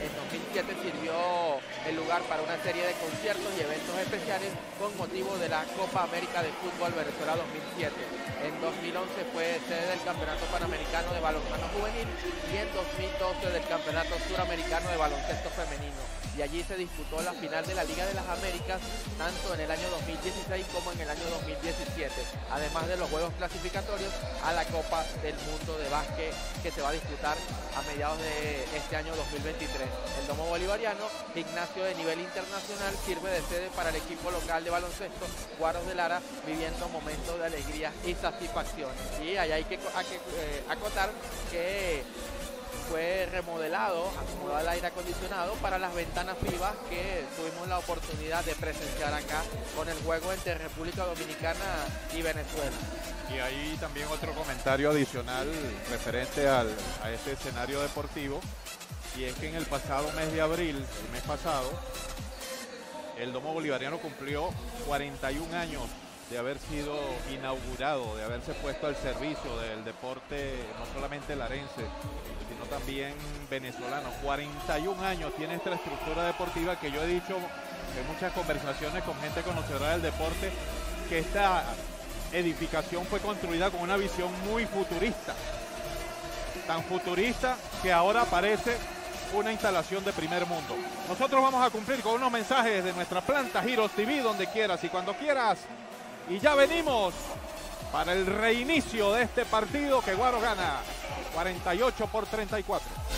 En 2007 sirvió el lugar para una serie de conciertos y eventos especiales con motivo de la Copa América de Fútbol Venezuela 2007. En 2011 fue sede del Campeonato Panamericano de Balonmano Juvenil y en 2012 del Campeonato Suramericano de Baloncesto Femenino. Y allí se disputó la final de la Liga de las Américas, tanto en el año 2016 como en el año 2017, además de los juegos clasificatorios a la Copa del Mundo de Básquet que se va a disputar a mediados de este año 2023. El Domo Bolivariano, gimnasio de nivel internacional, sirve de sede para el equipo local de baloncesto Guaros de Lara, viviendo momentos de alegría y satisfacciones. Y allá hay que acotar que fue remodelado, acomodado el aire acondicionado para las ventanas FIBA que tuvimos la oportunidad de presenciar acá con el juego entre República Dominicana y Venezuela. Y ahí también otro comentario adicional referente a este escenario deportivo, y es que en el pasado mes de abril, el mes pasado, el Domo Bolivariano cumplió 41 años de haber sido inaugurado, de haberse puesto al servicio del deporte no solamente larense, sino también venezolano. 41 años tiene esta estructura deportiva que yo he dicho en muchas conversaciones con gente conocedora del deporte, que esta edificación fue construida con una visión muy futurista, tan futurista que ahora parece una instalación de primer mundo. Nosotros vamos a cumplir con unos mensajes de nuestra planta Giros TV, donde quieras y cuando quieras. Y ya venimos para el reinicio de este partido que Guaro gana 48-34.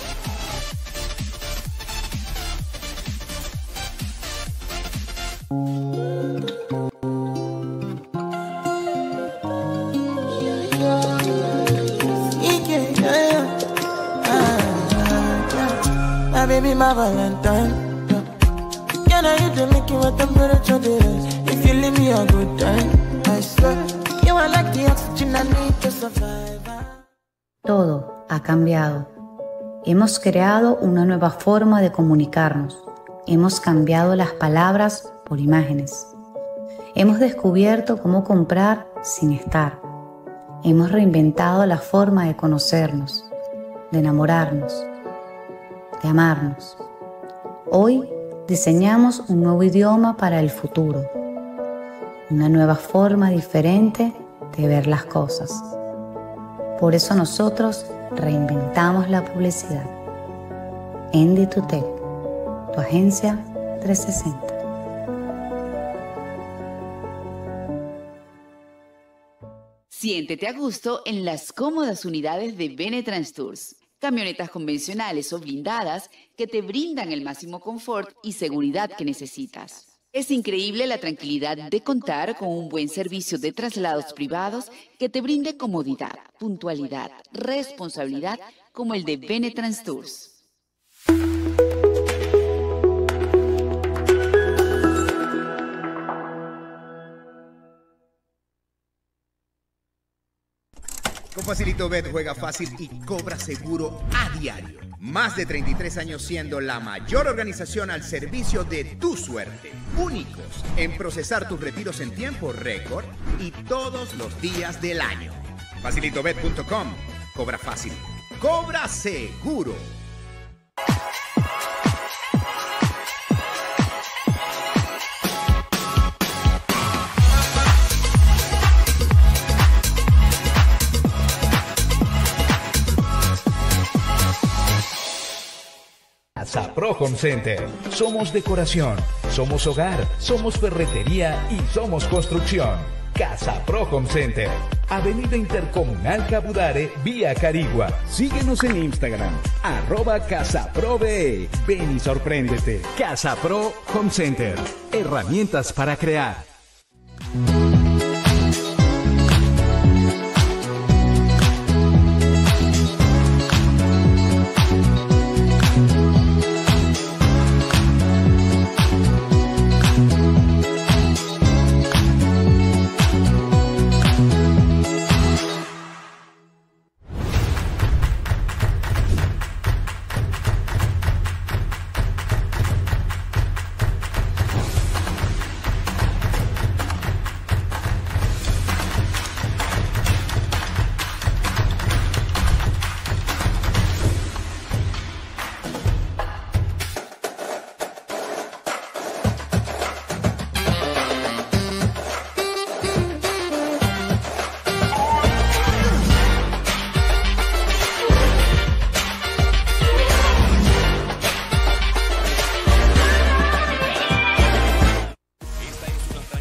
My baby, my Valentine. Can I hit the making what temperature is? If you leave me a good time, I swear you are like the oxygen I need to survive. Todo ha cambiado. Hemos creado una nueva forma de comunicarnos. Hemos cambiado las palabras por imágenes. Hemos descubierto cómo comprar sin estar. Hemos reinventado la forma de conocernos, de enamorarnos, de amarnos. Hoy diseñamos un nuevo idioma para el futuro, una nueva forma diferente de ver las cosas. Por eso nosotros reinventamos la publicidad. ND2Tech, tu agencia 360. Siéntete a gusto en las cómodas unidades de Bene Transtours. Camionetas convencionales o blindadas que te brindan el máximo confort y seguridad que necesitas. Es increíble la tranquilidad de contar con un buen servicio de traslados privados que te brinde comodidad, puntualidad, responsabilidad como el de Bene Transtours. Con Facilito Bet juega fácil y cobra seguro a diario. Más de 33 años siendo la mayor organización al servicio de tu suerte. Únicos en procesar tus retiros en tiempo récord y todos los días del año. Facilitobet.com. Cobra fácil. Cobra seguro. Casa Pro Home Center. Somos decoración, somos hogar, somos ferretería y somos construcción. Casa Pro Home Center. Avenida Intercomunal Cabudare, vía Carigua. Síguenos en Instagram, @CasaProBE. Ven y sorpréndete. Casa Pro Home Center. Herramientas para crear.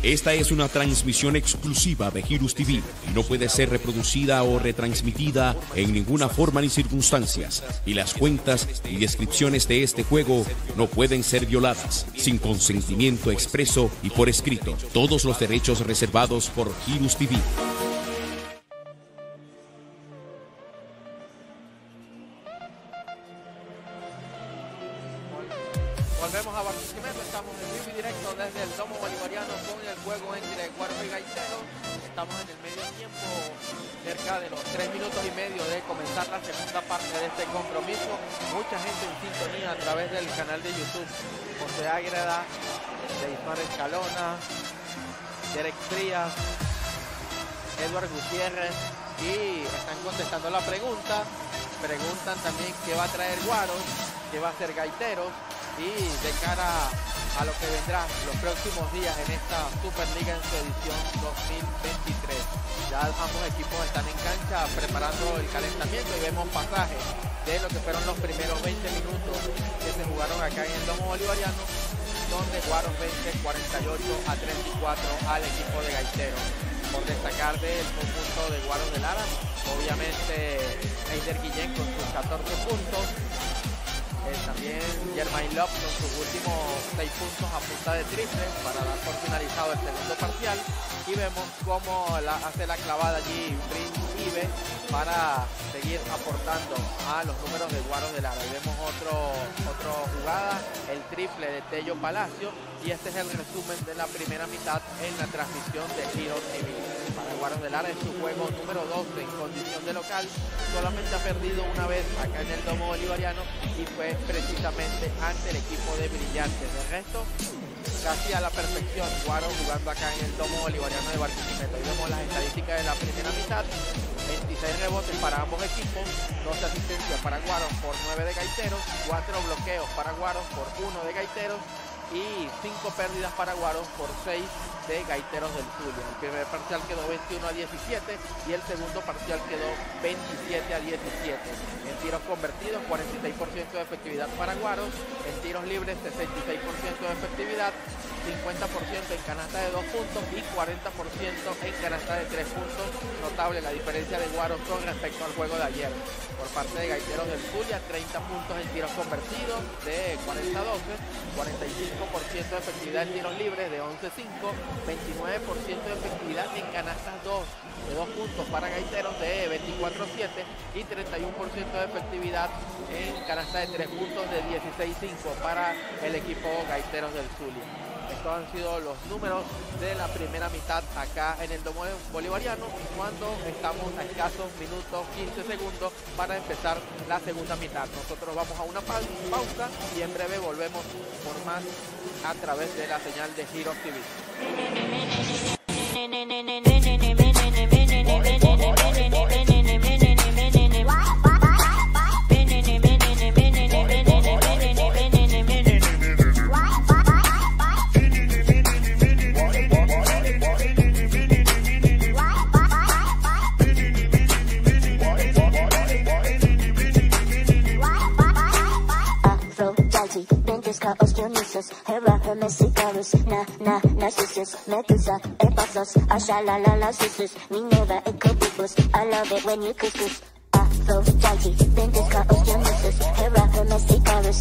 Esta es una transmisión exclusiva de Heroes TV y no puede ser reproducida o retransmitida en ninguna forma ni circunstancias. Y las cuentas y descripciones de este juego no pueden ser violadas sin consentimiento expreso y por escrito. Todos los derechos reservados por Heroes TV. Volvemos a Barquisimeto, estamos en vivo y directo desde el Domo Bolivariano con el juego entre Guaros y Gaiteros. Estamos en el medio tiempo, cerca de los 3 minutos y medio de comenzar la segunda parte de este compromiso. Mucha gente en sintonía a través del canal de YouTube. José Ágreda, Deismar Escalona, Derek Frías, Edward Gutiérrez, y están contestando la pregunta. Preguntan también qué va a traer Guaros, qué va a hacer Gaiteros, y de cara a lo que vendrá los próximos días en esta Superliga en su edición 2023. Ya ambos equipos están en cancha preparando el calentamiento y vemos pasajes de lo que fueron los primeros 20 minutos que se jugaron acá en el Domo Bolivariano, donde Guaros vence 48-34 al equipo de Gaiteros. Por destacar del conjunto de Guaros de Lara, obviamente Eider Guillén con sus 14 puntos. También Germain Lop con sus últimos 6 puntos a punta de triple para dar por finalizado el segundo parcial. Y vemos cómo hace la clavada allí Prince Ibe para seguir aportando a los números de Guaros de Lara. Y vemos otra jugada, el triple de Tello Palacio. Y este es el resumen de la primera mitad en la transmisión de Heroes TV. Para Guaros de Lara es su juego número 12 en condición de local. Solamente ha perdido una vez acá en el Domo Bolivariano y fue precisamente ante el equipo de Brillantes. De resto, casi a la perfección Guaros jugando acá en el Domo Bolivariano de Barquisimeto. Ahí vemos las estadísticas de la primera mitad: 26 rebotes para ambos equipos, 12 asistencias para Guaros por 9 de Gaiteros, 4 bloqueos para Guaros por 1 de Gaiteros y 5 pérdidas para Guaros por 6 de Gaiteros del Zulia. El primer parcial quedó 21-17 y el segundo parcial quedó 27-17. En tiros convertidos, 46% de efectividad para Guaros. En tiros libres, 66% de efectividad, 50% en canasta de 2 puntos y 40% en canasta de 3 puntos. Notable la diferencia de Guaros con respecto al juego de ayer. Por parte de Gaiteros del Zulia, 30 puntos en tiros convertidos de 40-12, 45% de efectividad en tiros libres de 11-5, 29% de efectividad en canastas de 2 puntos para Gaiteros de 24-7 y 31% de efectividad en canasta de 3 puntos de 16-5 para el equipo Gaiteros del Zulia. Estos han sido los números de la primera mitad acá en el Domo Bolivariano, cuando estamos a escasos minutos, 15 segundos para empezar la segunda mitad. Nosotros vamos a una pausa y en breve volvemos por más a través de la señal de Heroes TV. Dionysus, Hera, Hermes, Icarus, Narcissus, Medusa, Ephasus, Ashalala, Sisus, Minerva, Ecobus. I love it when you couscous. Aphrodite, Ventus, Chaos, Dionysus, Hera, Hermes, Icarus,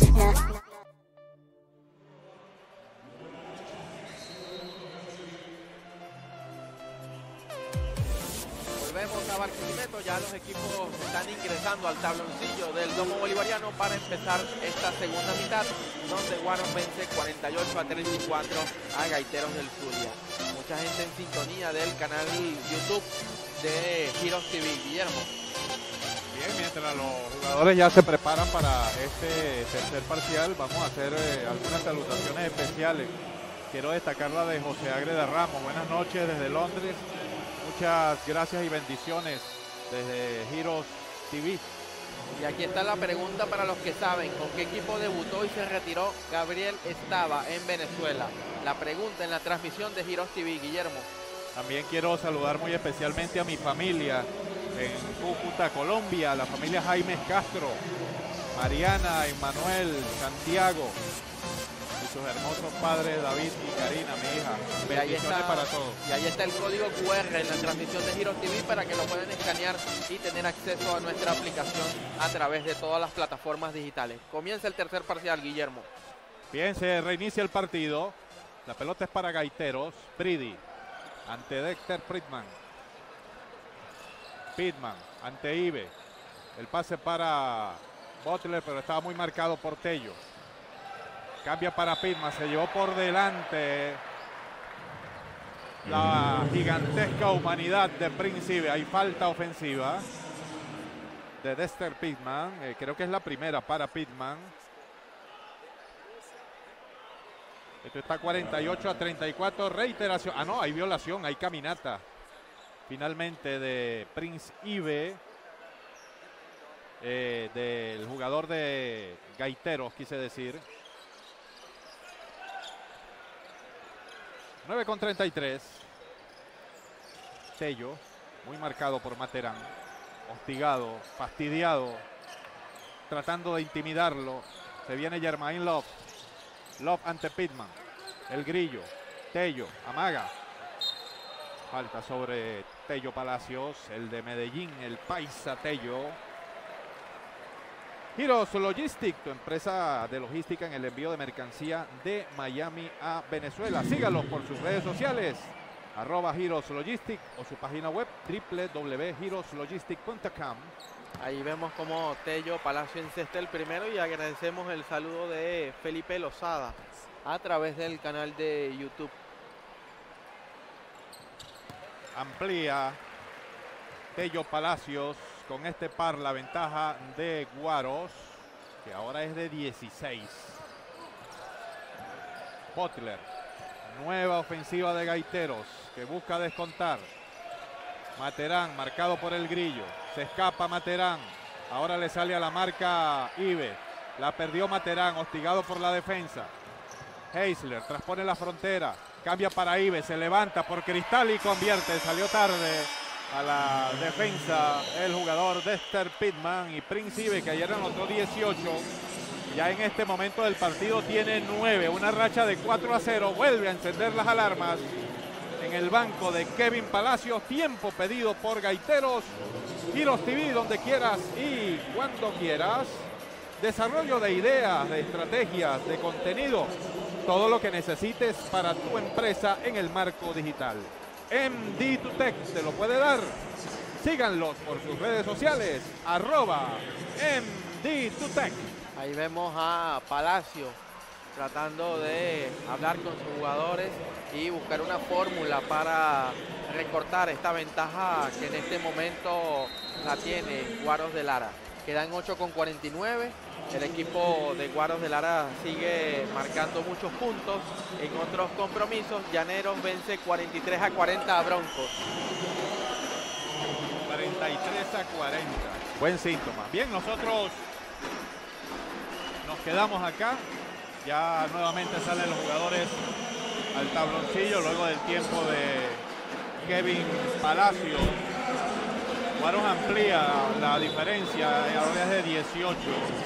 Volvemos a Barquisimeto, ya los equipos están ingresando al tabloncillo del Domo Bolivariano para empezar esta segunda mitad, donde Guaros vence 48-34 a Gaiteros del Zulia. Mucha gente en sintonía del canal YouTube de Heroes TV. Guillermo. Bien, mientras los jugadores ya se preparan para este tercer parcial, vamos a hacer algunas salutaciones especiales. Quiero destacar la de José Ágreda Ramos. Buenas noches desde Londres. Muchas gracias y bendiciones desde Heroes TV. Y aquí está la pregunta para los que saben: ¿con qué equipo debutó y se retiró Gabriel Estaba en Venezuela? La pregunta en la transmisión de Heroes TV, Guillermo. También quiero saludar muy especialmente a mi familia en Cúcuta, Colombia, la familia Jaime Castro, Mariana, Emmanuel, Santiago y sus nuestros hermosos padres David y Karina, mi hija. Bendiciones para todos. Y ahí está el código QR en la transmisión de Giros TV para que lo puedan escanear y tener acceso a nuestra aplicación a través de todas las plataformas digitales. Comienza el tercer parcial, Guillermo. Bien, se reinicia el partido. La pelota es para Gaiteros. Brady ante Dexter Pittman. Pittman ante Ibe. El pase para Butler, pero estaba muy marcado por Tello. Cambia para Pittman, se llevó por delante la gigantesca humanidad de Prince Ibe. Hay falta ofensiva de Dexter Pittman. Creo que es la primera para Pittman. Esto está 48-34, reiteración. Ah, no, hay violación, hay caminata. Finalmente de Prince Ibe. Del jugador de Gaiteros, quise decir. 9:33. Tello, muy marcado por Materán. Hostigado, fastidiado. Tratando de intimidarlo. Se viene Jermaine Love. Love ante Pittman. El Grillo. Tello, amaga. Falta sobre Tello Palacios, el de Medellín, el paisa Tello. Giros Logistic, tu empresa de logística en el envío de mercancía de Miami a Venezuela. Sígalos por sus redes sociales, @Giros Logistic, o su página web www.giroslogistic.com. Ahí vemos como Tello Palacio encesta el primero y agradecemos el saludo de Felipe Lozada a través del canal de YouTube. Amplía Tello Palacios con este par la ventaja de Guaros, que ahora es de 16. Butler, nueva ofensiva de Gaiteros, que busca descontar. Materán, marcado por el Grillo. Se escapa Materán. Ahora le sale a la marca Ibe. La perdió Materán, hostigado por la defensa. Heisler transpone la frontera. Cambia para Ibe. Se levanta por Cristal y convierte. Salió tarde a la defensa el jugador Dexter Pittman, y Prince Ibe, que ayer anotó 18. Ya en este momento del partido tiene 9. Una racha de 4-0. Vuelve a encender las alarmas en el banco de Kevin Palacios. Tiempo pedido por Gaiteros. Giros TV, donde quieras y cuando quieras. Desarrollo de ideas, de estrategias, de contenido. Todo lo que necesites para tu empresa en el marco digital. MD2Tech te lo puede dar. Síganlos por sus redes sociales, @MD2Tech. Ahí vemos a Palacio tratando de hablar con sus jugadores y buscar una fórmula para recortar esta ventaja que en este momento la tiene Guaros de Lara. Quedan 8:49. El equipo de Guaros de Lara sigue marcando muchos puntos en otros compromisos. Llaneros vence 43-40 a Broncos. 43-40. Buen síntoma. Bien, nosotros nos quedamos acá. Ya nuevamente salen los jugadores al tabloncillo luego del tiempo de Kevin Palacio. Guaros amplía la diferencia, ahora es de 18.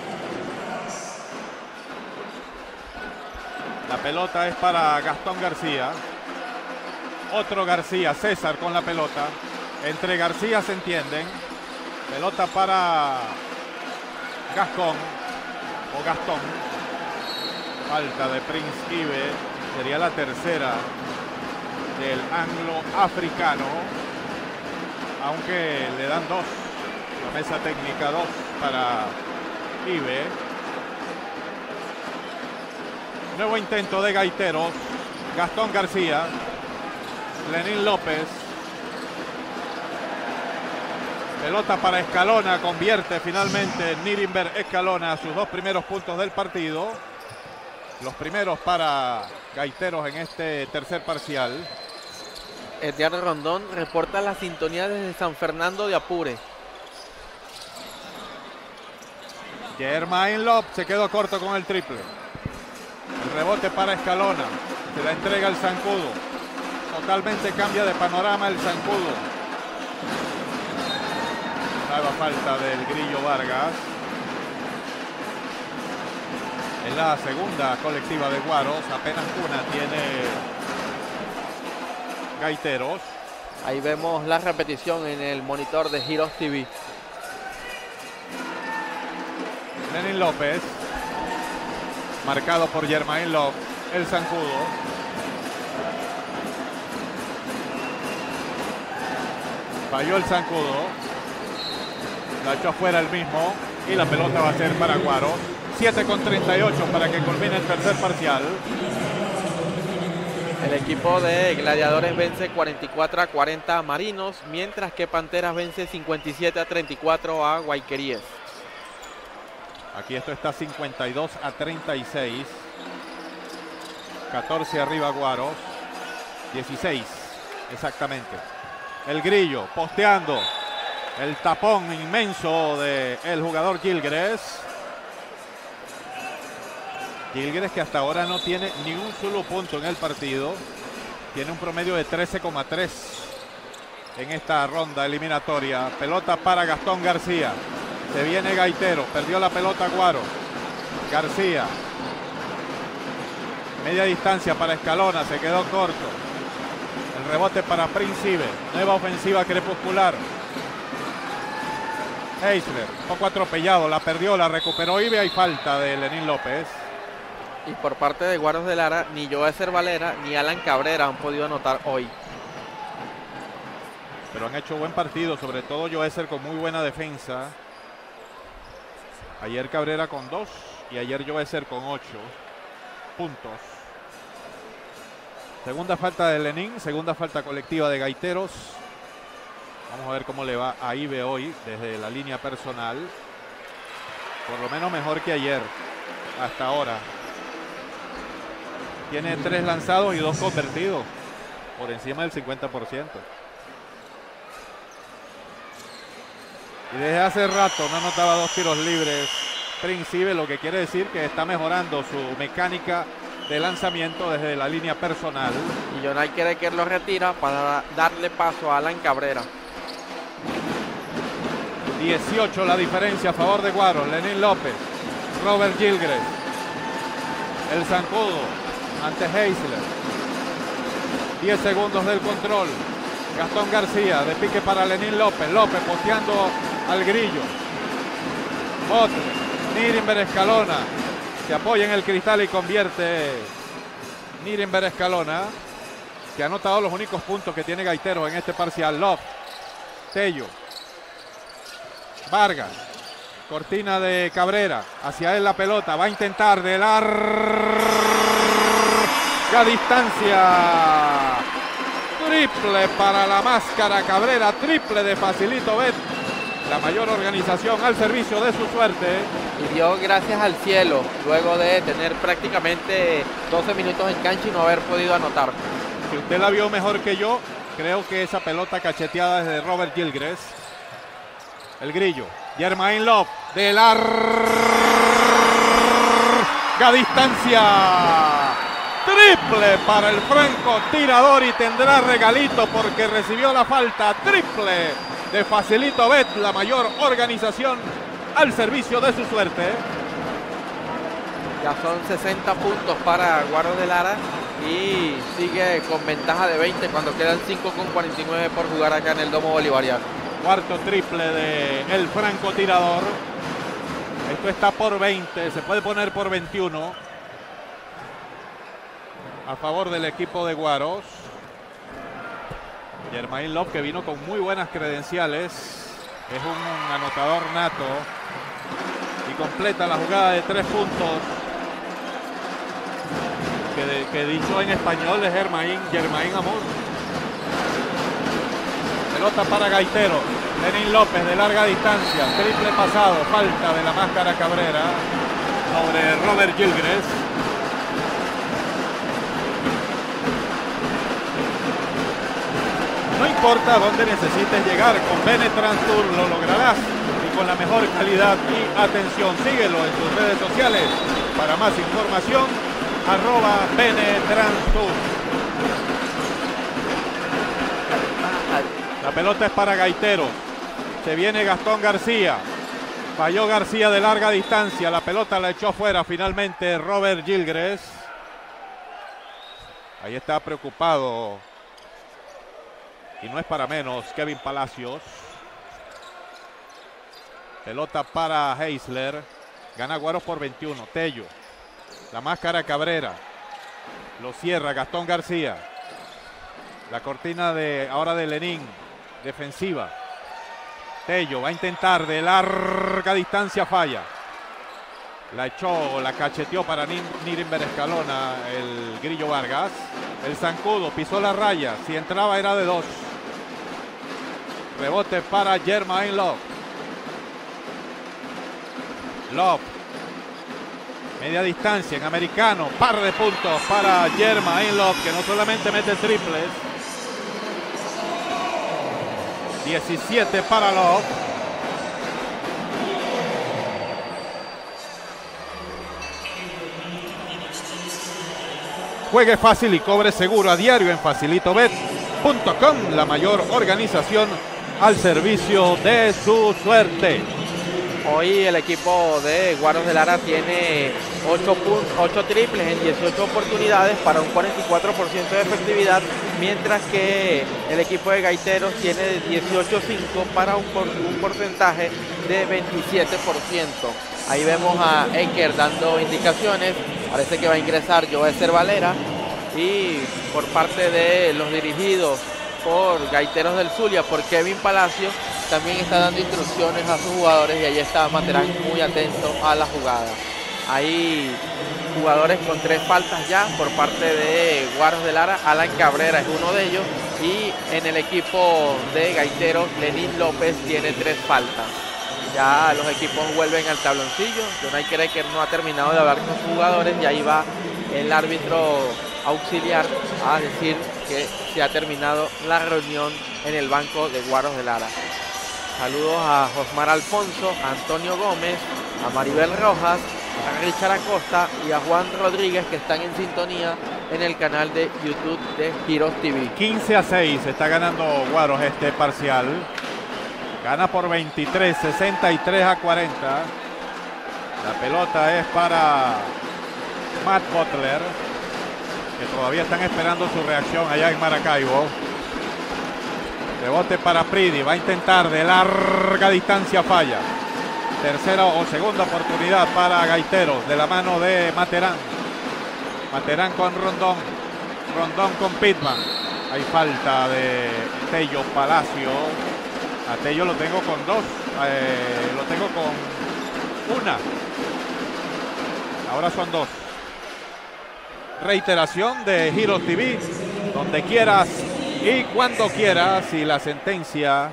La pelota es para Gastón García. Otro García, César con la pelota. Entre García se entienden. Pelota para Gascón o Gastón. Falta de Prince Ibe. Sería la tercera del anglo-africano. Aunque le dan 2. La mesa técnica 2 para Ibe. Nuevo intento de Gaiteros. Gastón García. Lenín López. Pelota para Escalona. Convierte finalmente Nirenberg Escalona sus 2 primeros puntos del partido. Los primeros para Gaiteros en este tercer parcial. Edgar Rondón reporta la sintonía desde San Fernando de Apure. Jermaine Love se quedó corto con el triple. El rebote para Escalona. Se la entrega el zancudo. Totalmente cambia de panorama el zancudo. Nueva falta del Grillo Vargas. Es la segunda colectiva de Guaros, apenas una tiene Gaiteros. Ahí vemos la repetición en el monitor de Giros TV. Lenin López, marcado por Germain Love, el zancudo. Falló el zancudo, la echó afuera el mismo y la pelota va a ser para Guaros. 7:38 para que culmine el tercer parcial. El equipo de Gladiadores vence 44-40 a Marinos, mientras que Panteras vence 57-34 a Guayqueríes. Aquí esto está 52-36. 14 arriba Guaros. 16 exactamente. El Grillo posteando. El tapón inmenso del jugador Gilgres. Gilgres, que hasta ahora no tiene ni un solo punto en el partido. Tiene un promedio de 13,3 en esta ronda eliminatoria. Pelota para Gastón García. Se viene Gaitero. Perdió la pelota Guaro. García. Media distancia para Escalona. Se quedó corto. El rebote para Principe. Nueva ofensiva crepuscular. Eisler, un poco atropellado. La perdió, la recuperó Ibe. Hay falta de Lenín López. Y por parte de Guaros de Lara, ni Joécer Valera ni Alan Cabrera han podido anotar hoy. Pero han hecho buen partido, sobre todo Joécer con muy buena defensa. Ayer Cabrera con 2 y ayer Joécer con 8 puntos. Segunda falta de Lenín, segunda falta colectiva de Gaiteros. Vamos a ver cómo le va a Ibe hoy desde la línea personal. Por lo menos mejor que ayer, hasta ahora. Tiene 3 lanzados y 2 convertidos, por encima del 50%. Y desde hace rato no anotaba 2 tiros libres Principe, lo que quiere decir que está mejorando su mecánica de lanzamiento desde la línea personal. Y Jonay Kereker lo retira para darle paso a Alan Cabrera. 18 la diferencia a favor de Guaros. Lenín López, Robert Gilgres, el zancudo ante Heisler. 10 segundos del control. Gastón García de pique para Lenín López. López posteando al Grillo. Botre, Nirenberg Escalona. Se apoya en el cristal y convierte Nirenberg Escalona, que ha anotado los únicos puntos que tiene Gaiteros en este parcial. Love, Tello, Vargas, cortina de Cabrera. Hacia él la pelota. Va a intentar de larga distancia. Triple para la máscara Cabrera. Triple de Facilito Bet. La mayor organización al servicio de su suerte. Y dio gracias al cielo luego de tener prácticamente 12 minutos en cancha y no haber podido anotar. Si usted la vio mejor que yo, creo que esa pelota cacheteada desde Robert Gilgres. El Grillo. Germain Love de larga distancia. Triple para el franco tirador y tendrá regalito porque recibió la falta. Triple de Facilito Bet, la mayor organización al servicio de su suerte. Ya son 60 puntos para Guaros de Lara y sigue con ventaja de 20 cuando quedan 5:49 por jugar acá en el Domo Bolivariano. Cuarto triple de el franco tirador. Esto está por 20, se puede poner por 21 a favor del equipo de Guaros. Germain Love, que vino con muy buenas credenciales, es un anotador nato y completa la jugada de 3 puntos que dicho en español es Germain Amor. Pelota para Gaitero. Lenín López de larga distancia. Triple pasado. Falta de la máscara Cabrera sobre Robert Gilgres. No importa dónde necesites llegar, con Bene Trans Tour lo lograrás y con la mejor calidad y atención. Síguelo en sus redes sociales. Para más información, @Bene Trans Tour. La pelota es para Gaitero. Se viene Gastón García. Falló García de larga distancia. La pelota la echó fuera finalmente Robert Gilgres. Ahí está preocupado. Y no es para menos Kevin Palacios. Pelota para Heisler. Gana Guaros por 21. Tello. La máscara Cabrera. Lo cierra Gastón García. La cortina ahora de Lenín. Defensiva. Tello va a intentar de larga distancia, falla. La echó, la cacheteó para Nirenberg Escalona el Grillo Vargas. El zancudo pisó la raya. Si entraba era de 2. Rebote para Jermaine Love. Love. Media distancia en americano. Par de puntos para Jermaine Love, que no solamente mete triples. 17 para Love. Juegue fácil y cobre seguro a diario en facilitobet.com, la mayor organización al servicio de su suerte. Hoy el equipo de Guaros de Lara tiene 8 triples en 18 oportunidades para un 44% de efectividad, mientras que el equipo de Gaiteros tiene 18-5 para un porcentaje de 27%. Ahí vemos a Eker dando indicaciones. Parece que va a ingresar Joeser Valera, y por parte de los dirigidos por Gaiteros del Zulia, por Kevin Palacio, también está dando instrucciones a sus jugadores, y ahí está Materán muy atento a la jugada. Hay jugadores con 3 faltas ya por parte de Guaros de Lara. Alan Cabrera es uno de ellos, y en el equipo de Gaiteros Lenín López tiene 3 faltas. Ya los equipos vuelven al tabloncillo. Jonay Kreker no ha terminado de hablar con sus jugadores, y ahí va el árbitro auxiliar a decir que se ha terminado la reunión en el banco de Guaros de Lara. Saludos a Josmar Alfonso, a Antonio Gómez, a Maribel Rojas, a Richard Acosta y a Juan Rodríguez, que están en sintonía en el canal de YouTube de Giros TV. 15-6 está ganando Guaros este parcial. Gana por 23, 63-40. La pelota es para Matt Butler, que todavía están esperando su reacción allá en Maracaibo. Rebote para Pridi, va a intentar de larga distancia, falla. Tercera o segunda oportunidad para Gaiteros, de la mano de Materán. Materán con Rondón. Rondón con Pittman. Hay falta de Tello Palacio. A Tello lo tengo con 2. Lo tengo con 1. Ahora son 2. Reiteración de Giros TV, donde quieras y cuando quieras. Y la sentencia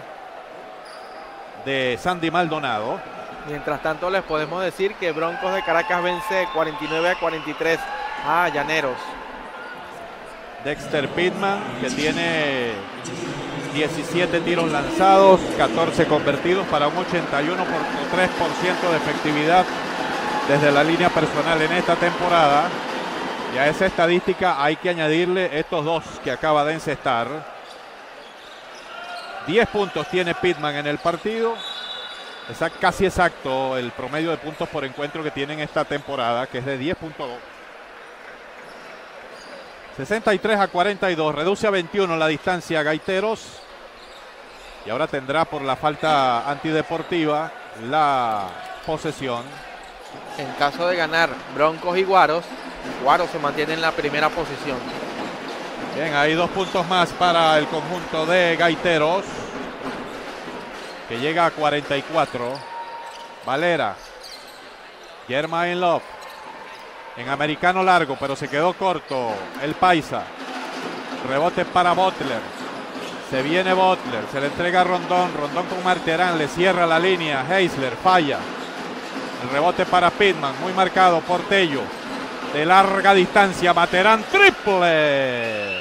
de Sandy Maldonado. Mientras tanto, les podemos decir que Broncos de Caracas vence 49-43 a Llaneros. Dexter Pittman, que tiene 17 tiros lanzados, 14 convertidos para un 81,3% de efectividad desde la línea personal en esta temporada. Y a esa estadística hay que añadirle estos 2 que acaba de encestar. 10 puntos tiene Pittman en el partido. Es casi exacto el promedio de puntos por encuentro que tienen esta temporada, que es de 10.2. 63-42, reduce a 21 la distancia Gaiteros. Y ahora tendrá, por la falta antideportiva, la posesión. En caso de ganar Broncos y Guaros, Guaros se mantiene en la primera posición. Bien, hay 2 puntos más para el conjunto de Gaiteros, que llega a 44. Valera. Jermaine Love. En americano largo, pero se quedó corto el paisa. Rebote para Butler. Se viene Butler, se le entrega a Rondón. Rondón con Materán, le cierra la línea. Heisler falla. El rebote para Pittman, muy marcado por Tello. De larga distancia, Materán, triple.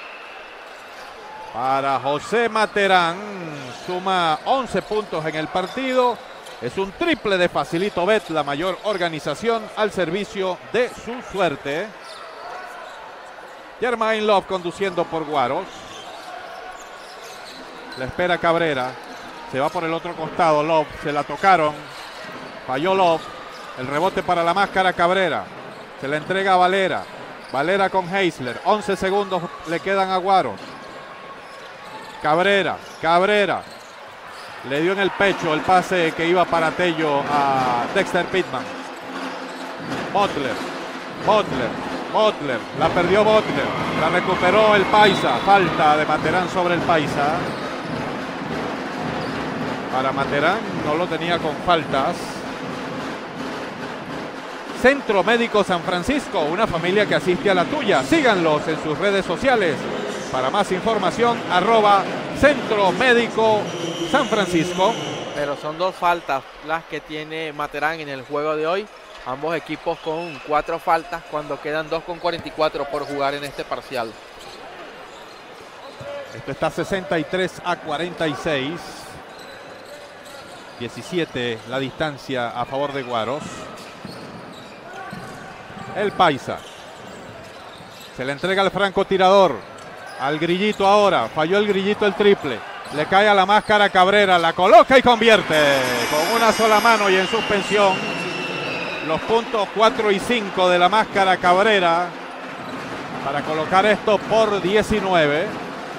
Para José Materán, suma 11 puntos en el partido. Es un triple de Facilito Bet, la mayor organización al servicio de su suerte. Jermaine Love conduciendo por Guaros. La espera Cabrera. Se va por el otro costado Love. Se la tocaron. Falló Love. El rebote para la máscara Cabrera. Se le entrega a Valera. Valera con Heisler. 11 segundos le quedan a Guaros. Cabrera. Le dio en el pecho el pase que iba para Tello a Dexter Pittman. Butler. La perdió Butler. La recuperó el Paisa. Falta de Materán sobre el Paisa. Para Materán no lo tenía con faltas. Centro Médico San Francisco, una familia que asiste a la tuya. Síganlos en sus redes sociales. Para más información, @Centro Médico San Francisco. Pero son 2 faltas las que tiene Materán en el juego de hoy. Ambos equipos con 4 faltas cuando quedan 2:44 por jugar en este parcial. Esto está 63-46. 17 la distancia a favor de Guaros. El Paisa. Se le entrega al francotirador. Al Grillito ahora. Falló el Grillito el triple. Le cae a la máscara Cabrera. La coloca y convierte. Con una sola mano y en suspensión. Los puntos 4 y 5 de la máscara Cabrera. Para colocar esto por 19.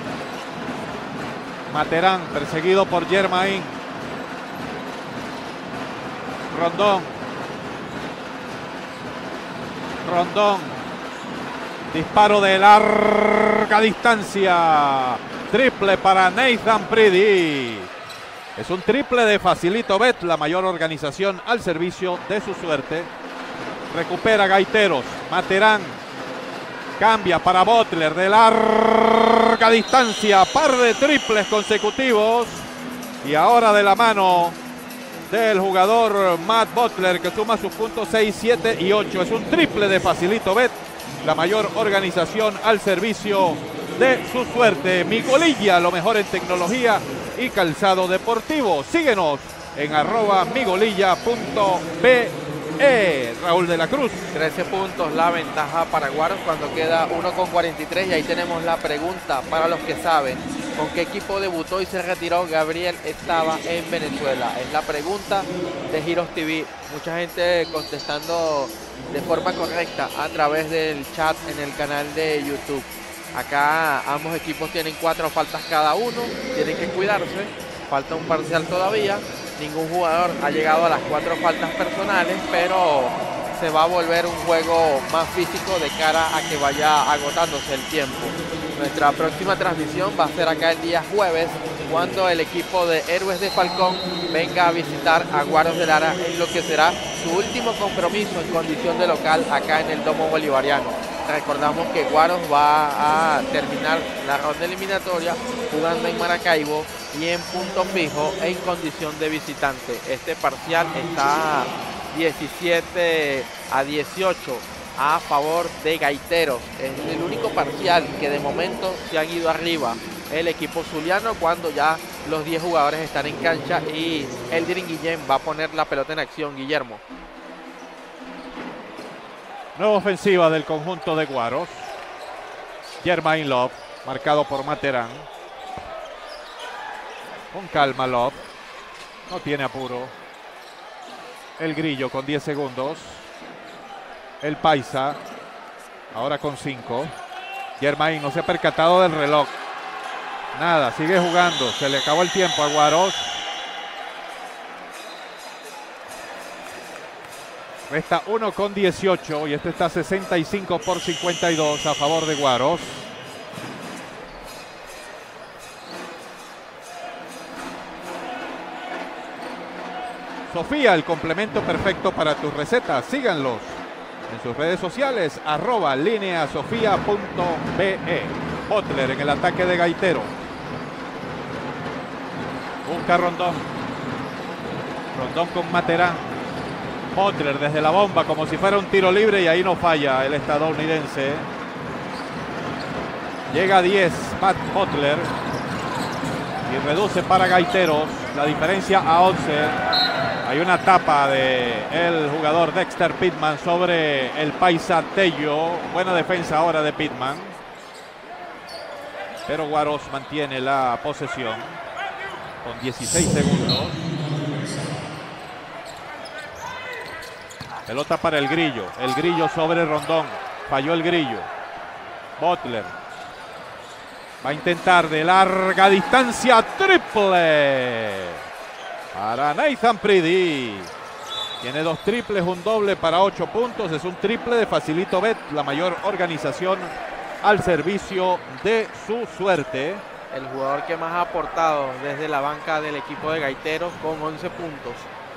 Materán perseguido por Germain. Rondón. Disparo de larga distancia. Triple para Nathan Preedy. Es un triple de Facilito Bet, la mayor organización al servicio de su suerte. Recupera Gaiteros. Materán. Cambia para Butler de larga distancia. Par de triples consecutivos. Y ahora de la mano del jugador Matt Butler, que suma sus puntos 6, 7 y 8. Es un triple de Facilito Bet, la mayor organización al servicio de su suerte. Migolilla, lo mejor en tecnología y calzado deportivo. Síguenos en @migolilla.be. Raúl de la Cruz. 13 puntos la ventaja para Guaros cuando queda 1:43. Y ahí tenemos la pregunta para los que saben. ¿Con qué equipo debutó y se retiró Gabriel Estaba en Venezuela? Es la pregunta de Giros TV. Mucha gente contestando de forma correcta a través del chat en el canal de YouTube. Acá ambos equipos tienen 4 faltas cada uno. Tienen que cuidarse. Falta un parcial todavía. Ningún jugador ha llegado a las 4 faltas personales, pero se va a volver un juego más físico de cara a que vaya agotándose el tiempo. Nuestra próxima transmisión va a ser acá el día jueves, cuando el equipo de Héroes de Falcón venga a visitar a Guaros de Lara en lo que será su último compromiso en condición de local acá en el Domo Bolivariano. Recordamos que Guaros va a terminar la ronda eliminatoria jugando en Maracaibo y en punto fijo en condición de visitante. Este parcial está 17-18 a favor de Gaiteros. Es el único parcial que de momento se han ido arriba el equipo zuliano, cuando ya los 10 jugadores están en cancha y Eldirin Guillén va a poner la pelota en acción. Guillermo. Nueva ofensiva del conjunto de Guaros. Germain Love, marcado por Materán. Con calma Love. No tiene apuro. El Grillo con 10 segundos. El Paisa. Ahora con 5. Germain no se ha percatado del reloj. Nada, sigue jugando. Se le acabó el tiempo a Guaros. Resta 1:18 y este está 65-52 a favor de Guaros. Sofía, el complemento perfecto para tus recetas. Síganlos en sus redes sociales, @lineasofia.be. Butler en el ataque de Gaitero. Busca Rondón. Rondón con Materán. Butler desde la bomba como si fuera un tiro libre y ahí no falla el estadounidense. Llega a 10 Matt Butler y reduce para Gaiteros la diferencia a 11. Hay una tapa de el jugador Dexter Pittman sobre el Paisa Tello. Buena defensa ahora de Pittman, pero Guaros mantiene la posesión con 16 segundos. Pelota para el Grillo. El Grillo sobre Rondón. Falló el Grillo. Butler. Va a intentar de larga distancia. Triple. Para Nathan Preedy. Tiene 2 triples, un doble para 8 puntos. Es un triple de Facilito Bet, la mayor organización al servicio de su suerte. El jugador que más ha aportado desde la banca del equipo de Gaiteros con 11 puntos.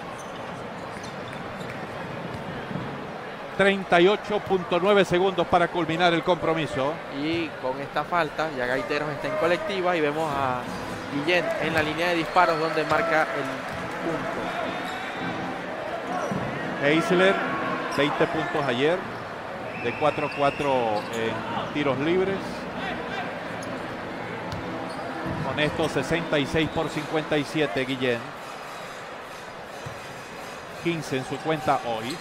38.9 segundos para culminar el compromiso. Y con esta falta ya Gaiteros está en colectiva y vemos a Guillén en la línea de disparos donde marca el punto. Eisler, 20 puntos ayer, de 4-4 en tiros libres. Con esto 66 por 57 Guillén. 15 en su cuenta hoy.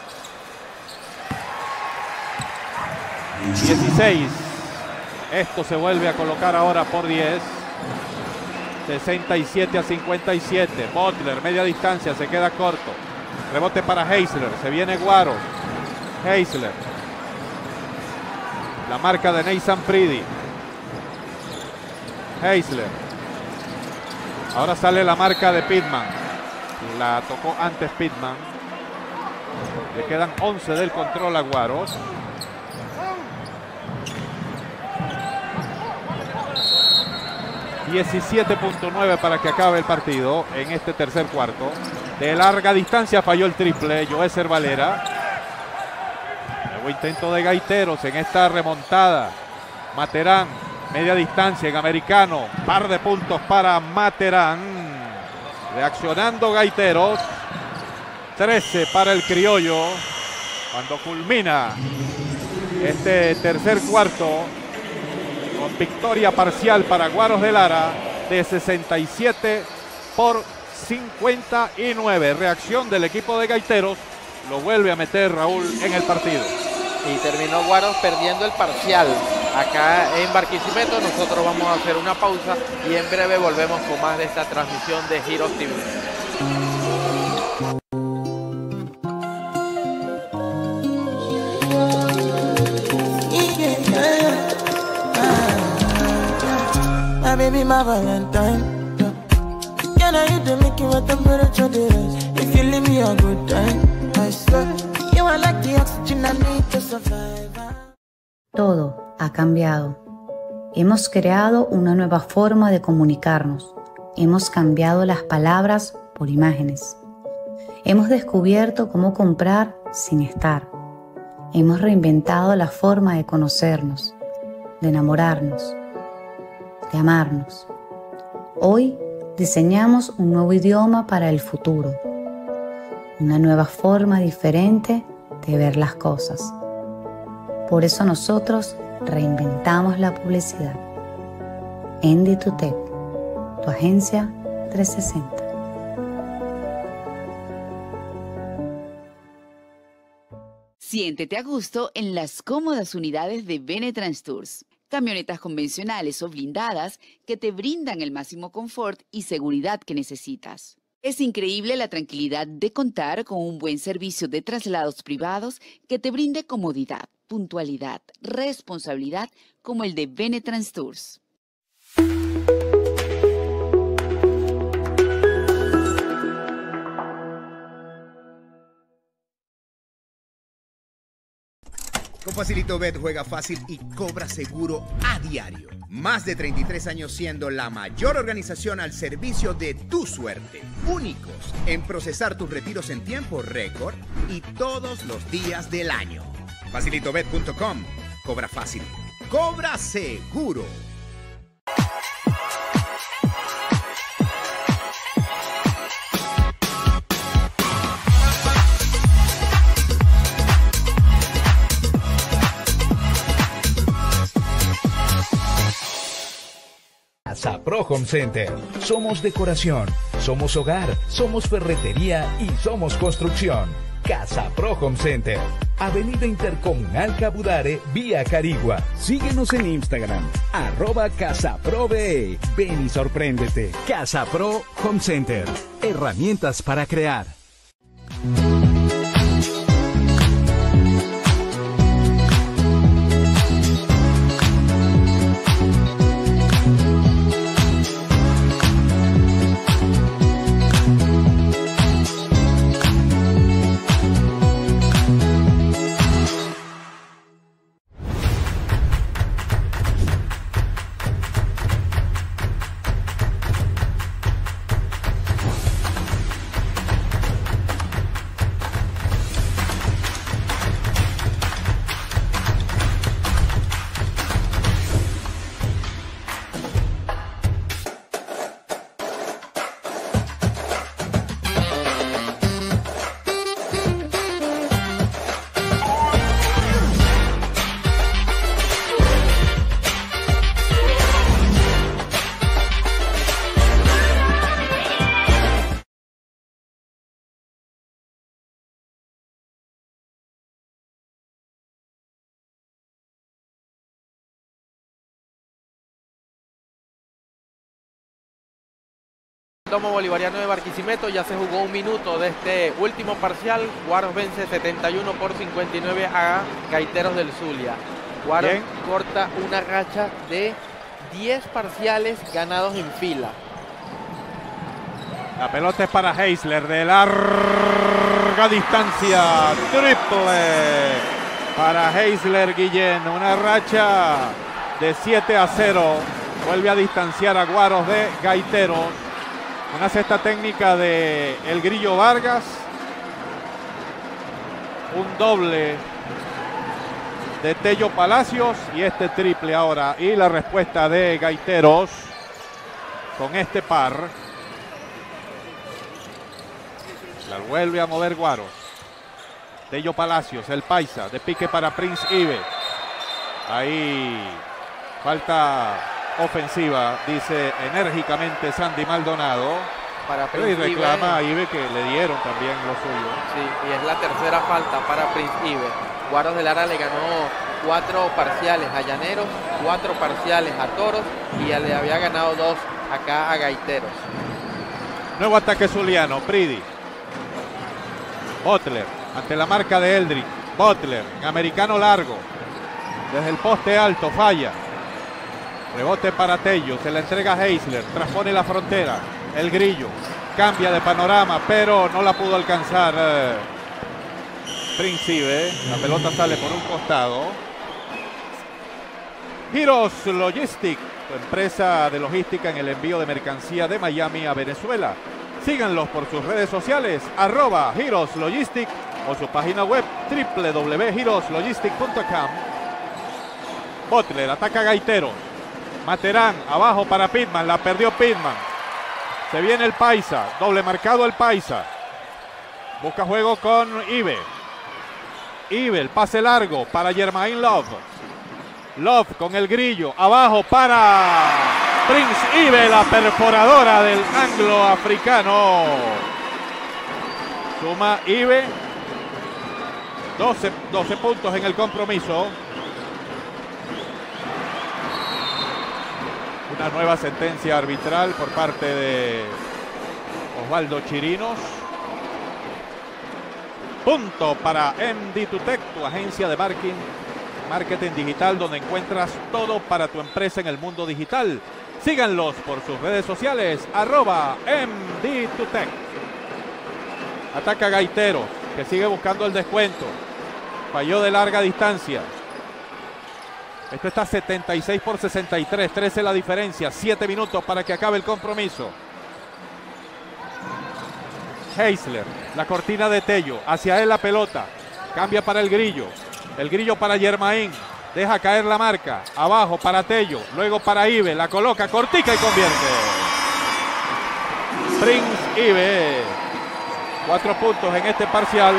16. Esto se vuelve a colocar ahora por 10. 67 a 57. Butler, media distancia, se queda corto. Rebote para Heisler. Se viene Guaro. Heisler. La marca de Nathan Preedy. Heisler. Ahora sale la marca de Pittman. La tocó antes Pittman. Le quedan 11 del control a Guaro. $17.9 para que acabe el partido en este tercer cuarto. De larga distancia falló el triple Joézer Valera. Nuevo intento de Gaiteros en esta remontada. Materán, media distancia en americano. Par de puntos para Materán. Reaccionando Gaiteros. 13 para el criollo. Cuando culmina este tercer cuarto. Con victoria parcial para Guaros de Lara de 67 por 59. Reacción del equipo de Gaiteros. Lo vuelve a meter Raúl en el partido. Y terminó Guaros perdiendo el parcial. Acá en Barquisimeto nosotros vamos a hacer una pausa y en breve volvemos con más de esta transmisión de Giros TV. Baby, my Valentine. Can I hit the Mickey with temperature days? If you leave me a good time, I swear you are like the oxygen I need to survive. Todo ha cambiado. Hemos creado una nueva forma de comunicarnos. Hemos cambiado las palabras por imágenes. Hemos descubierto cómo comprar sin estar. Hemos reinventado la forma de conocernos, de enamorarnos, de amarnos. Hoy diseñamos un nuevo idioma para el futuro, una nueva forma diferente de ver las cosas. Por eso nosotros reinventamos la publicidad. ND2Tech, tu agencia 360. Siéntete a gusto en las cómodas unidades de Bene Transtours. Camionetas convencionales o blindadas que te brindan el máximo confort y seguridad que necesitas. Es increíble la tranquilidad de contar con un buen servicio de traslados privados que te brinde comodidad, puntualidad, responsabilidad como el de Bene Transtours. Con Facilito Bet juega fácil y cobra seguro a diario. Más de 33 años siendo la mayor organización al servicio de tu suerte. Únicos en procesar tus retiros en tiempo récord y todos los días del año. Facilitobet.com. Cobra fácil. Cobra seguro. Casa Pro Home Center. Somos decoración, somos hogar, somos ferretería y somos construcción. Casa Pro Home Center. Avenida Intercomunal Cabudare, vía Carigua. Síguenos en Instagram, @CasaProBE. Ven y sorpréndete. Casa Pro Home Center. Herramientas para crear. Autódromo Bolivariano de Barquisimeto. Ya se jugó un minuto de este último parcial. Guaros vence 71-59 a Gaiteros del Zulia. Guaros corta una racha de 10 parciales ganados en fila. La pelota es para Heisler de larga distancia. Triple para Heisler Guillén. Una racha de 7-0. Vuelve a distanciar a Guaros de Gaiteros. Una cesta técnica de El Grillo Vargas. Un doble de Tello Palacios. Y este triple ahora. Y la respuesta de Gaiteros con este par. La vuelve a mover Guaros. Tello Palacios, el paisa, de pique para Prince Ibe. Ahí falta ofensiva, dice enérgicamente Sandy Maldonado. Para Prince y reclama a Ibe que le dieron también lo suyo. Sí, y es la tercera falta para Prince Ibe. Guaros de Lara le ganó 4 parciales a Llaneros, 4 parciales a Toros y ya le había ganado 2 acá a Gaiteros. Nuevo ataque zuliano, Pridi. Butler, ante la marca de Eldrick. Butler, americano largo. Desde el poste alto, falla. Rebote para Tello, se la entrega a Heisler. Transpone la frontera. El Grillo cambia de panorama, pero no la pudo alcanzar Prince Ibe. La pelota sale por un costado. Giros Logistic, tu empresa de logística en el envío de mercancía de Miami a Venezuela. Síganlos por sus redes sociales, @GirosLogistic o su página web www.giroslogistic.com. Butler ataca a Gaiteros. Materán abajo para Pitman, la perdió Pitman. Se viene el paisa, doble marcado el paisa. Busca juego con Ibe. Ibe, el pase largo para Jermaine Love. Love con el Grillo, abajo para Prince Ibe, la perforadora del anglo-africano. Suma Ibe 12 puntos en el compromiso. Una nueva sentencia arbitral por parte de Osvaldo Chirinos. Punto para MD2Tech, tu agencia de marketing digital, donde encuentras todo para tu empresa en el mundo digital. Síganlos por sus redes sociales, @MD2Tech. Ataca Gaiteros, que sigue buscando el descuento. Falló de larga distancia. Esto está 76-63, 13 la diferencia, 7 minutos para que acabe el compromiso. Heisler, la cortina de Tello, hacia él la pelota, cambia para el Grillo para Germain, deja caer la marca, abajo para Tello, luego para Ibe, la coloca cortica y convierte. Prince Ibe, 4 puntos en este parcial.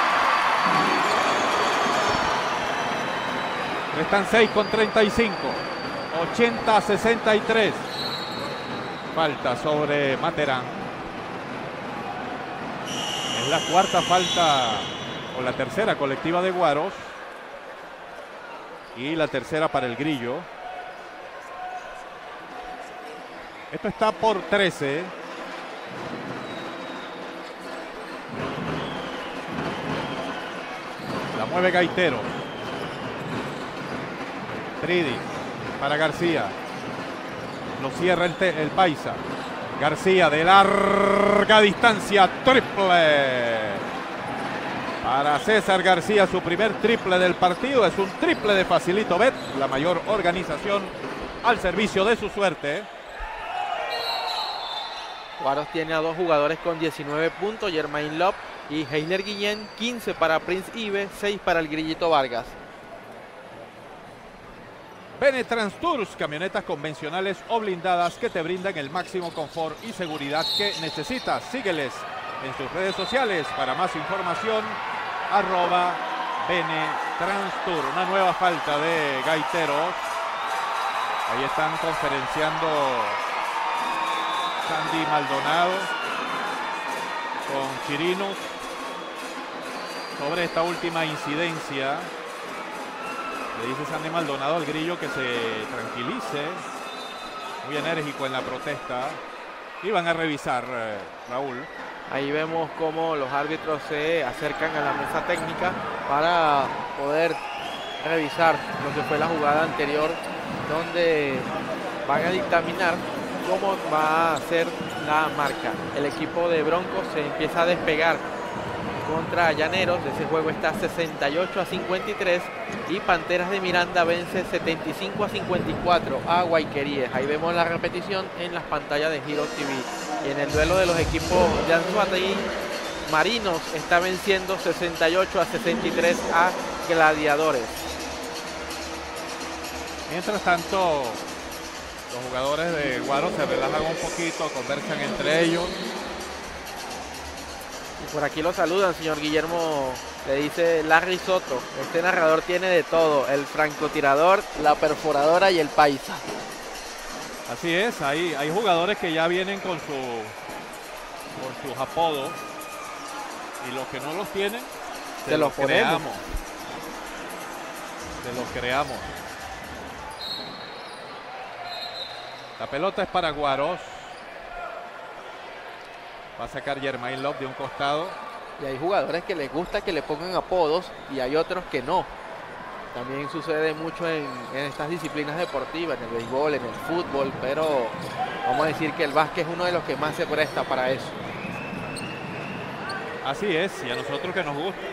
Restan 6:35, 80-63. Falta sobre Materán. Es la cuarta falta, o la tercera colectiva de Guaros. Y la tercera para el Grillo. Esto está por 13. La mueve Gaitero. Pridi para García. Lo cierra el paisa. García de larga distancia. Triple. Para César García, su primer triple del partido. Es un triple de Facilito Bet, la mayor organización al servicio de su suerte. Guaros tiene a 2 jugadores con 19 puntos, Germain Love y Heisler Guillén. 15 para Prince Ibe, 6 para el Grillito Vargas. Benetrans Tours, camionetas convencionales o blindadas que te brindan el máximo confort y seguridad que necesitas. Sígueles en sus redes sociales para más información. @BeneTransTour. Una nueva falta de Gaiteros. Ahí están conferenciando Sandy Maldonado con Chirinos sobre esta última incidencia. Le dice Sandy Maldonado al Grillo que se tranquilice. Muy enérgico en la protesta. Iban a revisar, Raúl. Ahí vemos cómo los árbitros se acercan a la mesa técnica para poder revisar lo que fue la jugada anterior, donde van a dictaminar cómo va a ser la marca. El equipo de Broncos se empieza a despegar contra Llaneros. Ese juego está 68-53 y Panteras de Miranda vence 75-54 a Guayqueríes. Ahí vemos la repetición en las pantallas de Heroes TV. Y en el duelo de los equipos de Anzoátegui, Marinos está venciendo 68-63 a Gladiadores. Mientras tanto, los jugadores de Guaro se relajan un poquito, conversan entre ellos. Y por aquí lo saludan, señor Guillermo. Le dice Larry Soto: este narrador tiene de todo, el francotirador, la perforadora y el paisa. Así es, hay jugadores que ya vienen con sus apodos, y los que no los tienen, se los creamos. Se los creamos. La pelota es para Guaros. Va a sacar Germain Love de un costado. Y hay jugadores que les gusta que le pongan apodos y hay otros que no. También sucede mucho en estas disciplinas deportivas, en el béisbol, en el fútbol, pero vamos a decir que el básquet es uno de los que más se presta para eso. Así es, y a nosotros que nos gusta.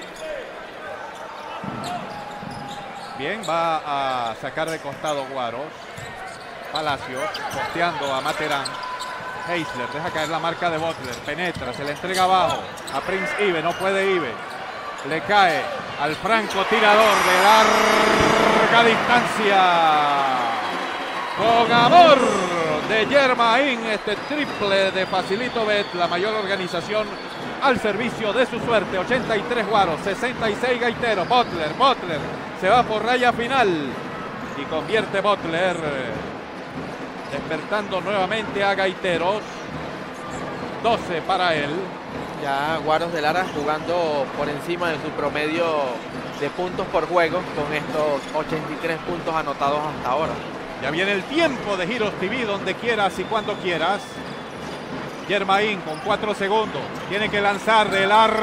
Bien, va a sacar de costado Guaros. Palacios, posteando a Materán. Heisler deja caer la marca de Butler, penetra, se le entrega abajo a Prince Ibe, no puede Ibe. Le cae al francotirador de larga distancia. Con amor de Germain, este triple de Facilito Bet, la mayor organización al servicio de su suerte. 83 Guaros, 66 Gaiteros. Butler se va por raya final y convierte Butler, despertando nuevamente a Gaiteros. 12 para él. Ya Guaros de Lara jugando por encima de su promedio de puntos por juego con estos 83 puntos anotados hasta ahora. Ya viene el tiempo de Heroes TV, donde quieras y cuando quieras. Germain con 4 segundos. Tiene que lanzar de larga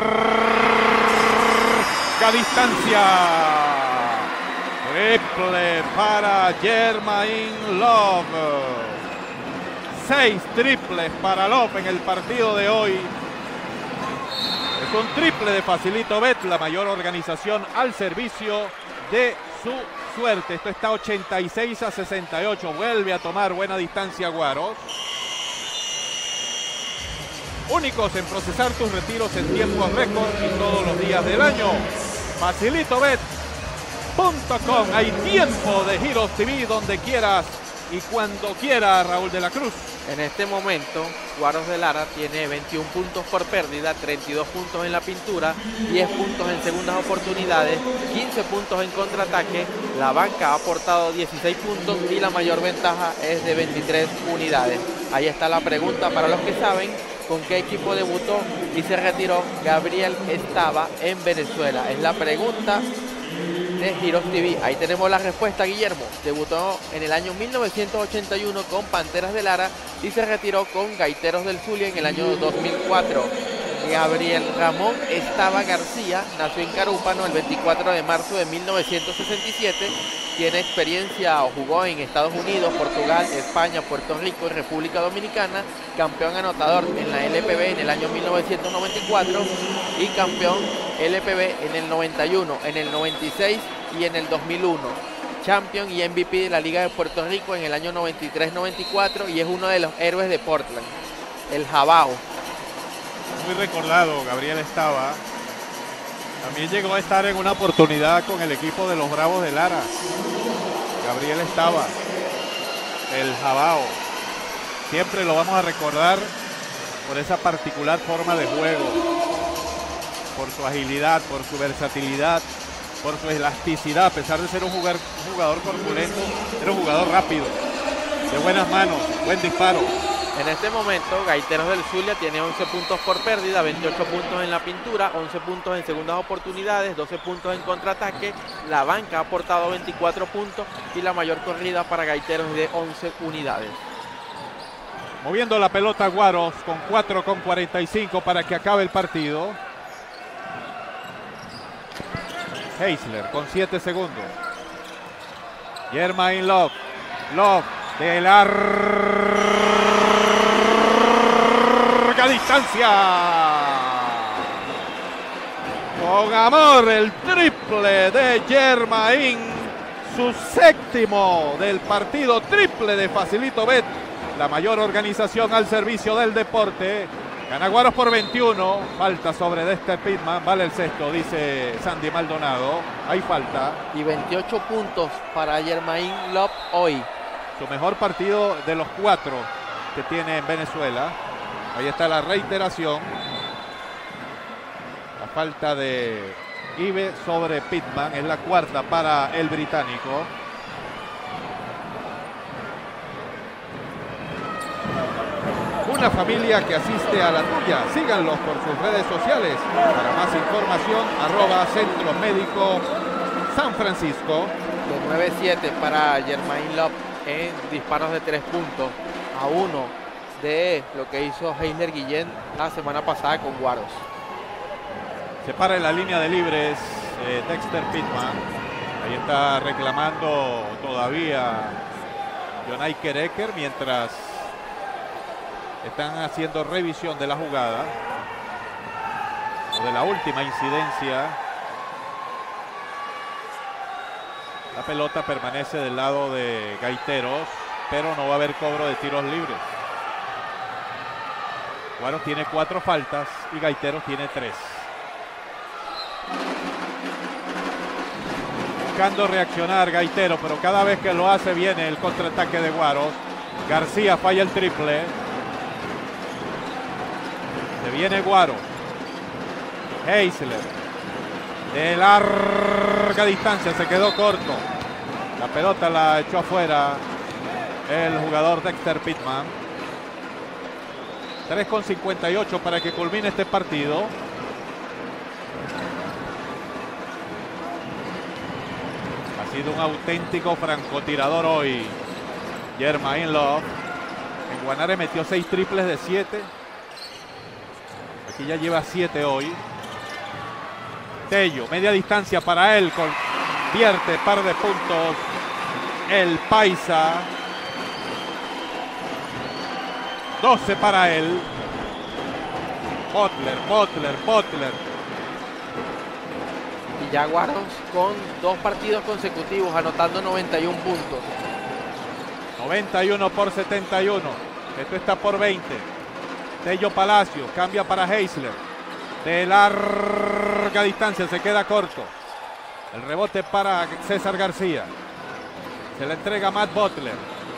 distancia. Triple para Germain Love. 6 triples para Love en el partido de hoy. Es un triple de Facilito Bet, la mayor organización al servicio de su suerte. Esto está 86-68. Vuelve a tomar buena distancia Guaros. Únicos en procesar tus retiros en tiempos récord y todos los días del año. FacilitoBet.com. Hay tiempo de Heroes TV donde quieras y cuando quiera, Raúl de la Cruz. En este momento, Guaros de Lara tiene 21 puntos por pérdida, 32 puntos en la pintura, 10 puntos en segundas oportunidades, 15 puntos en contraataque. La banca ha aportado 16 puntos y la mayor ventaja es de 23 unidades. Ahí está la pregunta para los que saben con qué equipo debutó y se retiró Gabriel Estaba en Venezuela. Es la pregunta de Heroes TV. Ahí tenemos la respuesta, Guillermo. Debutó en el año 1981 con Panteras de Lara y se retiró con Gaiteros del Zulia en el año 2004. Gabriel Ramón Estaba García nació en Carúpano el 24 de marzo de 1967. Tiene experiencia o jugó en Estados Unidos, Portugal, España, Puerto Rico y República Dominicana. Campeón anotador en la LPB en el año 1994 y campeón LPB en el 91, en el 96 y en el 2001. Champion y MVP de la Liga de Puerto Rico en el año 93-94 y es uno de los héroes de Portland, el Jabao. Muy recordado Gabriel Estaba. También llegó a estar en una oportunidad con el equipo de los Bravos de Lara. Gabriel Estaba, el Jabao. Siempre lo vamos a recordar por esa particular forma de juego, por su agilidad, por su versatilidad, por su elasticidad. A pesar de ser un jugador corpulento, era un jugador rápido, de buenas manos, buen disparo. En este momento, Gaiteros del Zulia tiene 11 puntos por pérdida, 28 puntos en la pintura, 11 puntos en segundas oportunidades, 12 puntos en contraataque. La banca ha aportado 24 puntos y la mayor corrida para Gaiteros de 11 unidades. Moviendo la pelota Guaros con 4:45 para que acabe el partido. Heisler con 7 segundos. Jermaine Love. Love de larga distancia. Con amor el triple de Jermaine. Su séptimo del partido, triple de Facilito Bet. La mayor organización al servicio del deporte. Gana Guaros por 21. Falta sobre Dexter Pittman. Vale el sexto, dice Sandy Maldonado. Hay falta. Y 28 puntos para Jermaine Love hoy. Su mejor partido de los 4 que tiene en Venezuela. Ahí está la reiteración. La falta de Ibe sobre Pittman. Es la cuarta para el británico. Una familia que asiste a la tuya. Síganlos por sus redes sociales. Para más información, @Centro Médico San Francisco. De 9-7 para Jermaine Love en disparos de 3 puntos. A 1 de lo que hizo Heisler Guillén la semana pasada con Guaros. Se para en la línea de libres Dexter Pittman. Ahí está reclamando todavía Jonay Kereker mientras están haciendo revisión de la jugada o de la última incidencia. La pelota permanece del lado de Gaiteros, pero no va a haber cobro de tiros libres. Guaros tiene 4 faltas y Gaiteros tiene 3. Buscando reaccionar Gaitero, pero cada vez que lo hace viene el contraataque de Guaros. García falla el triple. Se viene Guaros. Heisler. De larga distancia, se quedó corto. La pelota la echó afuera el jugador Dexter Pittman. 3:58 para que culmine este partido. Ha sido un auténtico francotirador hoy Jermaine Love. En Guanare metió 6 triples de 7. Aquí ya lleva 7 hoy. Tello, media distancia para él, convierte par de puntos el paisa. 12 para él. Butler. Y ya Guaros con 2 partidos consecutivos anotando 91 puntos. 91 por 71. Esto está por 20. Tello Palacio cambia para Heisler. De larga distancia, se queda corto. El rebote para César García. Se le entrega a Matt Butler.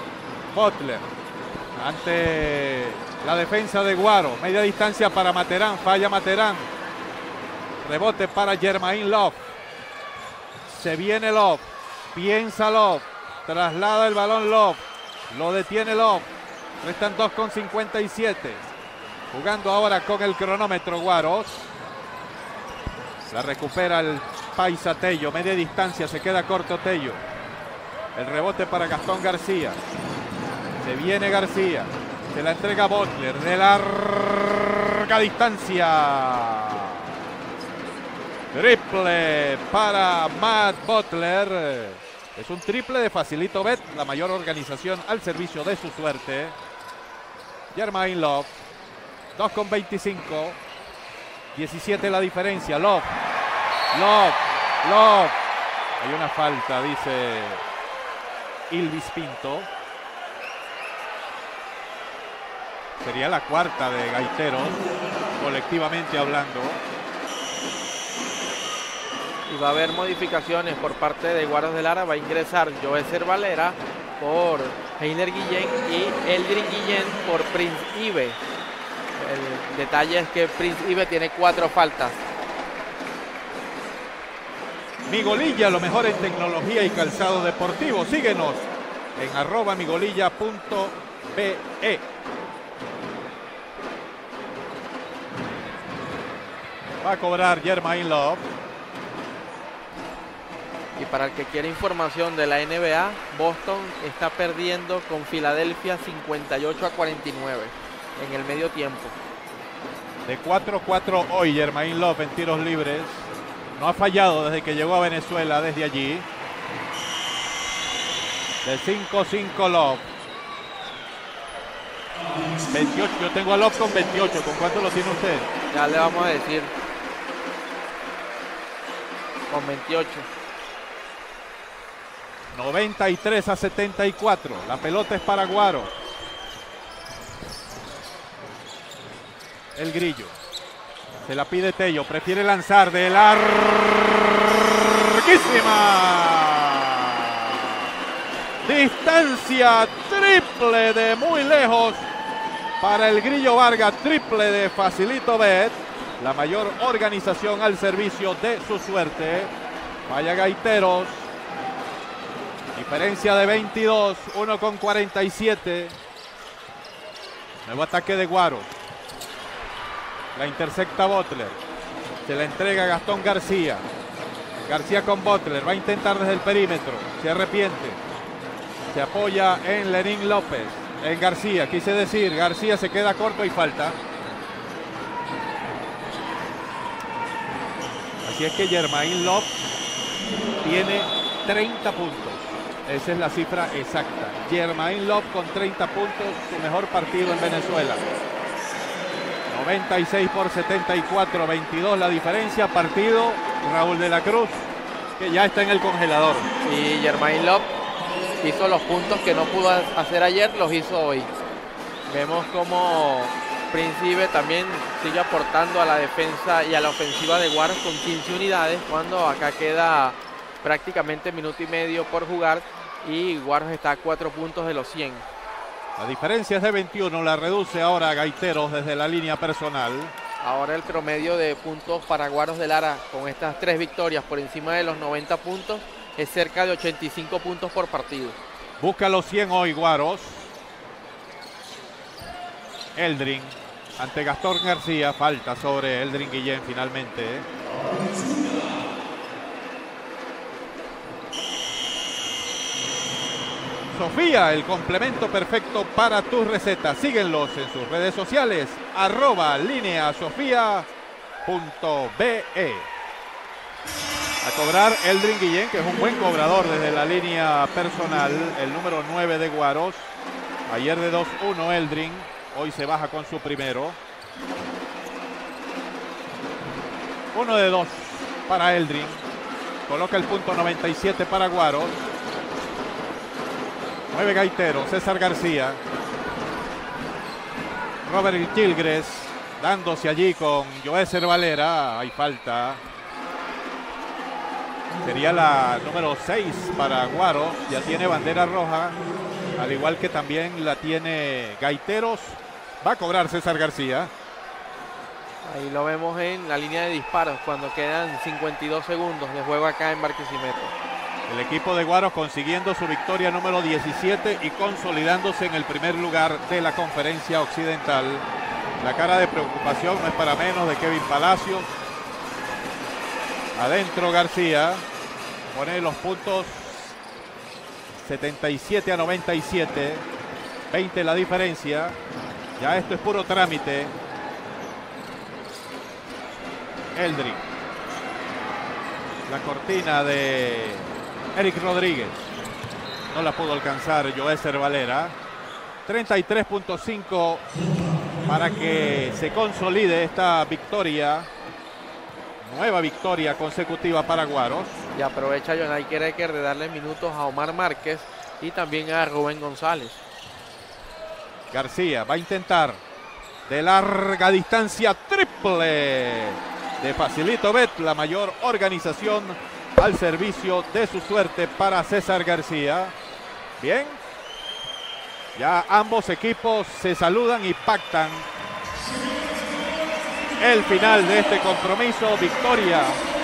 Ante la defensa de Guaro. Media distancia para Materán. Falla Materán. Rebote para Jermaine Love. Se viene Love. Piensa Love. Traslada el balón Love. Lo detiene Love. Restan 2:57. Jugando ahora con el cronómetro Guaros. La recupera el paisa Tello. Media distancia. Se queda corto Tello. El rebote para Gastón García. Se viene García. Se la entrega Butler. De larga distancia. Triple para Matt Butler. Es un triple de Facilito Bet. La mayor organización al servicio de su suerte. Jermaine Love. 2:25. 17 la diferencia. Love. Hay una falta, dice Ilvis Pinto. Sería la cuarta de Gaiteros, colectivamente hablando. Y va a haber modificaciones por parte de Guaros de Lara. Va a ingresar Joeser Valera por Heisler Guillén y Eldrin Guillén por Prince Ibe. El detalle es que Prince Ibe tiene 4 faltas. Migolilla, lo mejor en tecnología y calzado deportivo. Síguenos en @migolilla.be. Va a cobrar Jermaine Love. Y para el que quiere información de la NBA, Boston está perdiendo con Filadelfia 58-49 en el medio tiempo. De 4-4 hoy Jermaine Love en tiros libres. No ha fallado desde que llegó a Venezuela, desde allí. De 5-5 Love. 28, yo tengo a Love con 28. ¿Con cuánto lo tiene usted? Ya le vamos a decir. Con 28. 93-74. La pelota es para Guaro. El Grillo. Se la pide Tello. Prefiere lanzar de larguísima distancia. Triple de muy lejos para el Grillo Vargas. Triple de Facilito Bet. La mayor organización al servicio de su suerte. Vaya Gaiteros. Diferencia de 22, 1:47. Nuevo ataque de Guaro. La intercepta Butler. Se la entrega a Gastón García. García con Butler. Va a intentar desde el perímetro. Se arrepiente. Se apoya en Lenín López. En García. Quise decir, García se queda corto y falta. Así es que Jermaine Love tiene 30 puntos. Esa es la cifra exacta. Jermaine Love con 30 puntos, su mejor partido en Venezuela. 96-74, 22 la diferencia. Partido Raúl de la Cruz, que ya está en el congelador. Y Jermaine Love hizo los puntos que no pudo hacer ayer, los hizo hoy. Vemos como Príncipe también sigue aportando a la defensa y a la ofensiva de Guaros con 15 unidades, cuando acá queda prácticamente minuto y medio por jugar y Guaros está a 4 puntos de los 100. La diferencia es de 21, la reduce ahora Gaiteros desde la línea personal. Ahora el promedio de puntos para Guaros de Lara con estas 3 victorias por encima de los 90 puntos es cerca de 85 puntos por partido. Busca los 100 hoy Guaros. Eldrin ante Gastón García, falta sobre Eldrin Guillén finalmente. Sofía, el complemento perfecto para tus recetas. Síguenlos en sus redes sociales, @lineasofia.be. A cobrar Eldrin Guillén, que es un buen cobrador desde la línea personal, el número 9 de Guaros. Ayer de 2-1 Eldrin, hoy se baja con su primero. 1 de 2 para Eldrin. Coloca el punto 97 para Guaros. 9 Gaiteros, César García. Robert Gilgres dándose allí con Joéser Valera. Hay falta. Sería la número 6 para Guaros. Ya tiene bandera roja, al igual que también la tiene Gaiteros. Va a cobrar César García. Ahí lo vemos en la línea de disparos cuando quedan 52 segundos de juego acá en Barquisimeto. El equipo de Guaros consiguiendo su victoria número 17 y consolidándose en el primer lugar de la Conferencia Occidental. La cara de preocupación no es para menos de Kevin Palacios. Adentro García pone los puntos 77-97. 20 la diferencia. Ya esto es puro trámite. Eldrin. La cortina de Eric Rodríguez. No la pudo alcanzar Joéser Valera. 33.5 para que se consolide esta victoria. Nueva victoria consecutiva para Guaros. Y aprovecha Jonay Kereker de darle minutos a Omar Márquez y también a Rubén González. García va a intentar de larga distancia, triple de Facilito Bet, la mayor organización al servicio de su suerte para César García. Bien, ya ambos equipos se saludan y pactan el final de este compromiso. Victoria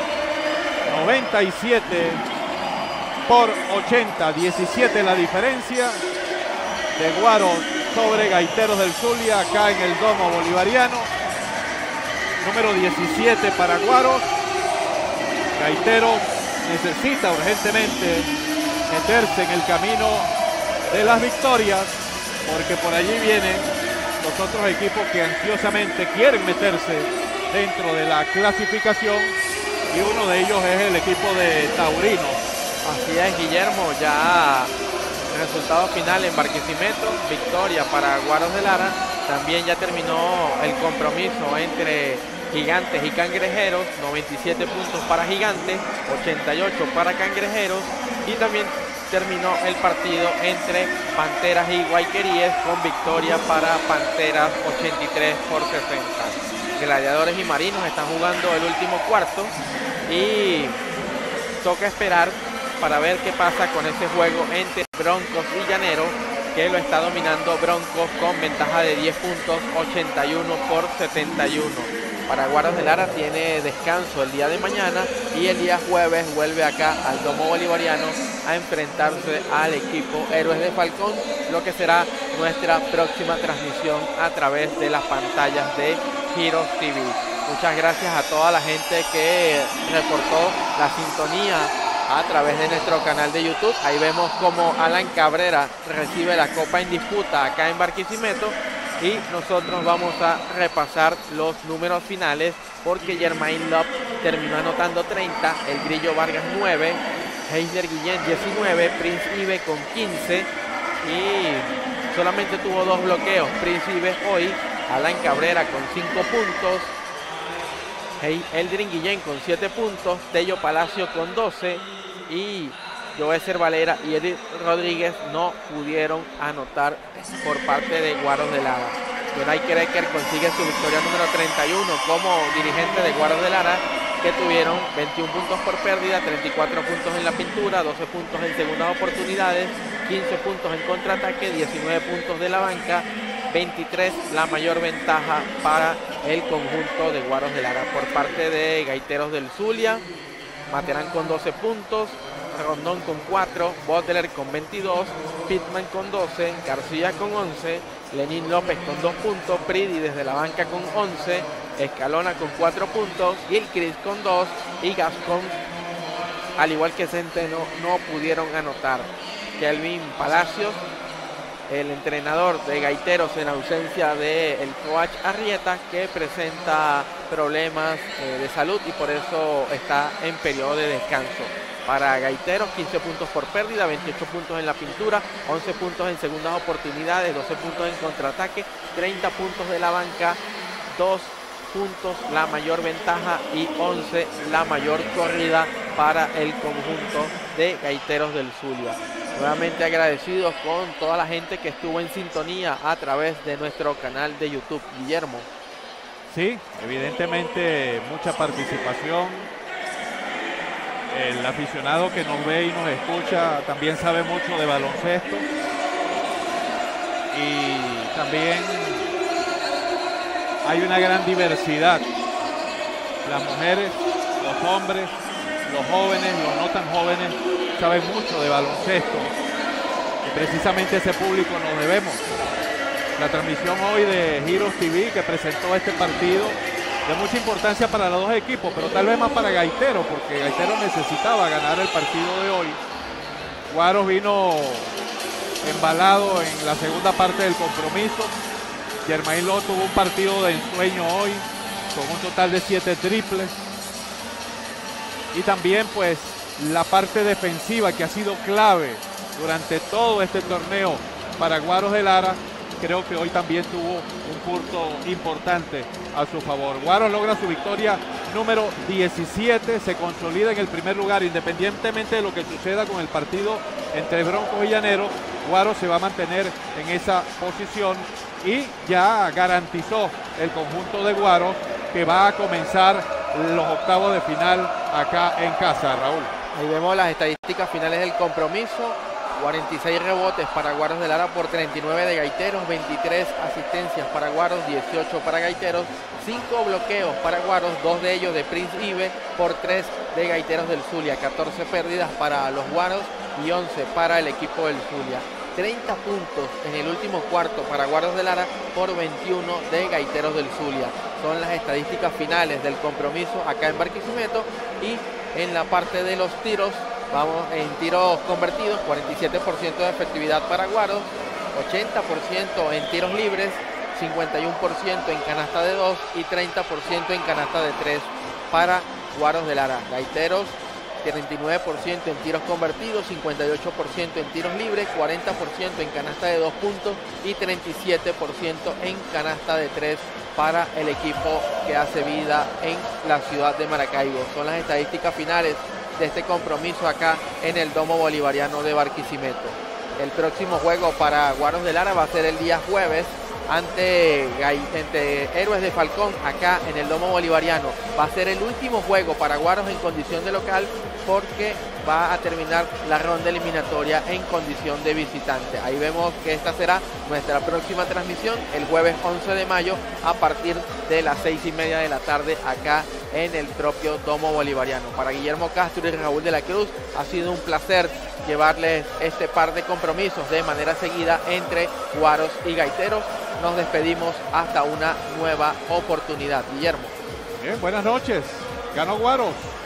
97-80, 17 la diferencia de Guaros sobre Gaiteros del Zulia acá en el Domo Bolivariano. Número 17 para Guaros, Gaiteros necesita urgentemente meterse en el camino de las victorias, porque por allí vienen los otros equipos que ansiosamente quieren meterse dentro de la clasificación, y uno de ellos es el equipo de Taurino. Así es, Guillermo, ya resultado final en Barquisimeto, victoria para Guaros de Lara. También ya terminó el compromiso entre Gigantes y Cangrejeros, 97 puntos para Gigantes, 88 para Cangrejeros, y también terminó el partido entre Panteras y Guayqueríes con victoria para Panteras 83 por 60. Gladiadores y Marinos están jugando el último cuarto y toca esperar para ver qué pasa con ese juego entre Broncos y Llaneros, que lo está dominando Broncos con ventaja de 10 puntos, 81 por 71. Para Guaros de Lara tiene descanso el día de mañana y el día jueves vuelve acá al Domo Bolivariano a enfrentarse al equipo Héroes de Falcón, lo que será nuestra próxima transmisión a través de las pantallas de Giros TV. Muchas gracias a toda la gente que reportó la sintonía a través de nuestro canal de YouTube. Ahí vemos como Alan Cabrera recibe la copa en disputa acá en Barquisimeto, y nosotros vamos a repasar los números finales porque Germain Love terminó anotando 30, el Grillo Vargas 9, Heisler Guillén 19, Prince Ibe con 15 y solamente tuvo 2 bloqueos Prince Ibe hoy. Alan Cabrera con 5 puntos, Eldrin Guillén con 7 puntos, Tello Palacio con 12 y Joeser Valera y Edith Rodríguez no pudieron anotar por parte de Guaros de Lara. Jonay Krecker consigue su victoria número 31 como dirigente de Guaros de Lara, que tuvieron 21 puntos por pérdida, 34 puntos en la pintura, 12 puntos en segundas oportunidades, 15 puntos en contraataque, 19 puntos de la banca, 23 la mayor ventaja para el conjunto de Guaros de Lara. Por parte de Gaiteros del Zulia, Materán con 12 puntos, Rondón con 4, Butler con 22, Pittman con 12, García con 11, Lenín López con 2 puntos, Pridi desde la banca con 11, Escalona con 4 puntos, Gilchrist con 2 y Gascón, al igual que Centeno, no pudieron anotar. Kelvin Palacios, el entrenador de Gaiteros en ausencia del coach Arrieta, que presenta problemas de salud y por eso está en periodo de descanso. Para Gaiteros, 15 puntos por pérdida, 28 puntos en la pintura, 11 puntos en segundas oportunidades, 12 puntos en contraataque, 30 puntos de la banca, 2 puntos la mayor ventaja y 11 la mayor corrida para el conjunto de Gaiteros del Zulia. Nuevamente agradecidos con toda la gente que estuvo en sintonía a través de nuestro canal de YouTube. Guillermo. Sí, evidentemente mucha participación. El aficionado que nos ve y nos escucha también sabe mucho de baloncesto, y también hay una gran diversidad. Las mujeres, los hombres, los jóvenes, los no tan jóvenes saben mucho de baloncesto, y precisamente ese público nos debemos. La transmisión hoy de Giros TV, que presentó este partido, de mucha importancia para los dos equipos, pero tal vez más para Gaitero, porque Gaitero necesitaba ganar el partido de hoy. Guaros vino embalado en la segunda parte del compromiso. Germain Ló tuvo un partido de ensueño hoy, con un total de 7 triples. Y también pues la parte defensiva, que ha sido clave durante todo este torneo para Guaros de Lara, creo que hoy también tuvo un punto importante a su favor. Guaros logra su victoria número 17, se consolida en el primer lugar, independientemente de lo que suceda con el partido entre Broncos y Llaneros. Guaros se va a mantener en esa posición y ya garantizó el conjunto de Guaros que va a comenzar los octavos de final acá en casa, Raúl. Ahí vemos las estadísticas finales del compromiso. 46 rebotes para Guaros de Lara por 39 de Gaiteros, 23 asistencias para Guaros, 18 para Gaiteros, 5 bloqueos para Guaros, 2 de ellos de Prince Ibe por 3 de Gaiteros del Zulia, 14 pérdidas para los Guaros y 11 para el equipo del Zulia. 30 puntos en el último cuarto para Guaros de Lara por 21 de Gaiteros del Zulia. Son las estadísticas finales del compromiso acá en Barquisimeto, y en la parte de los tiros. Vamos en tiros convertidos, 47% de efectividad para Guaros, 80% en tiros libres, 51% en canasta de 2 y 30% en canasta de 3 para Guaros de Lara. Gaiteros, 39% en tiros convertidos, 58% en tiros libres, 40% en canasta de 2 puntos y 37% en canasta de 3 para el equipo que hace vida en la ciudad de Maracaibo. Son las estadísticas finales de este compromiso acá en el Domo Bolivariano de Barquisimeto. El próximo juego para Guaros de Lara va a ser el día jueves ante Héroes de Falcón acá en el Domo Bolivariano. Va a ser el último juego para Guaros en condición de local porque va a terminar la ronda eliminatoria en condición de visitante. Ahí vemos que esta será nuestra próxima transmisión el jueves 11 de mayo a partir de las 6:30 de la tarde acá en el propio Domo Bolivariano. Para Guillermo Castro y Raúl de la Cruz ha sido un placer llevarles este par de compromisos de manera seguida entre Guaros y Gaiteros. Nos despedimos hasta una nueva oportunidad. Guillermo. Bien, buenas noches. Ganó Guaros.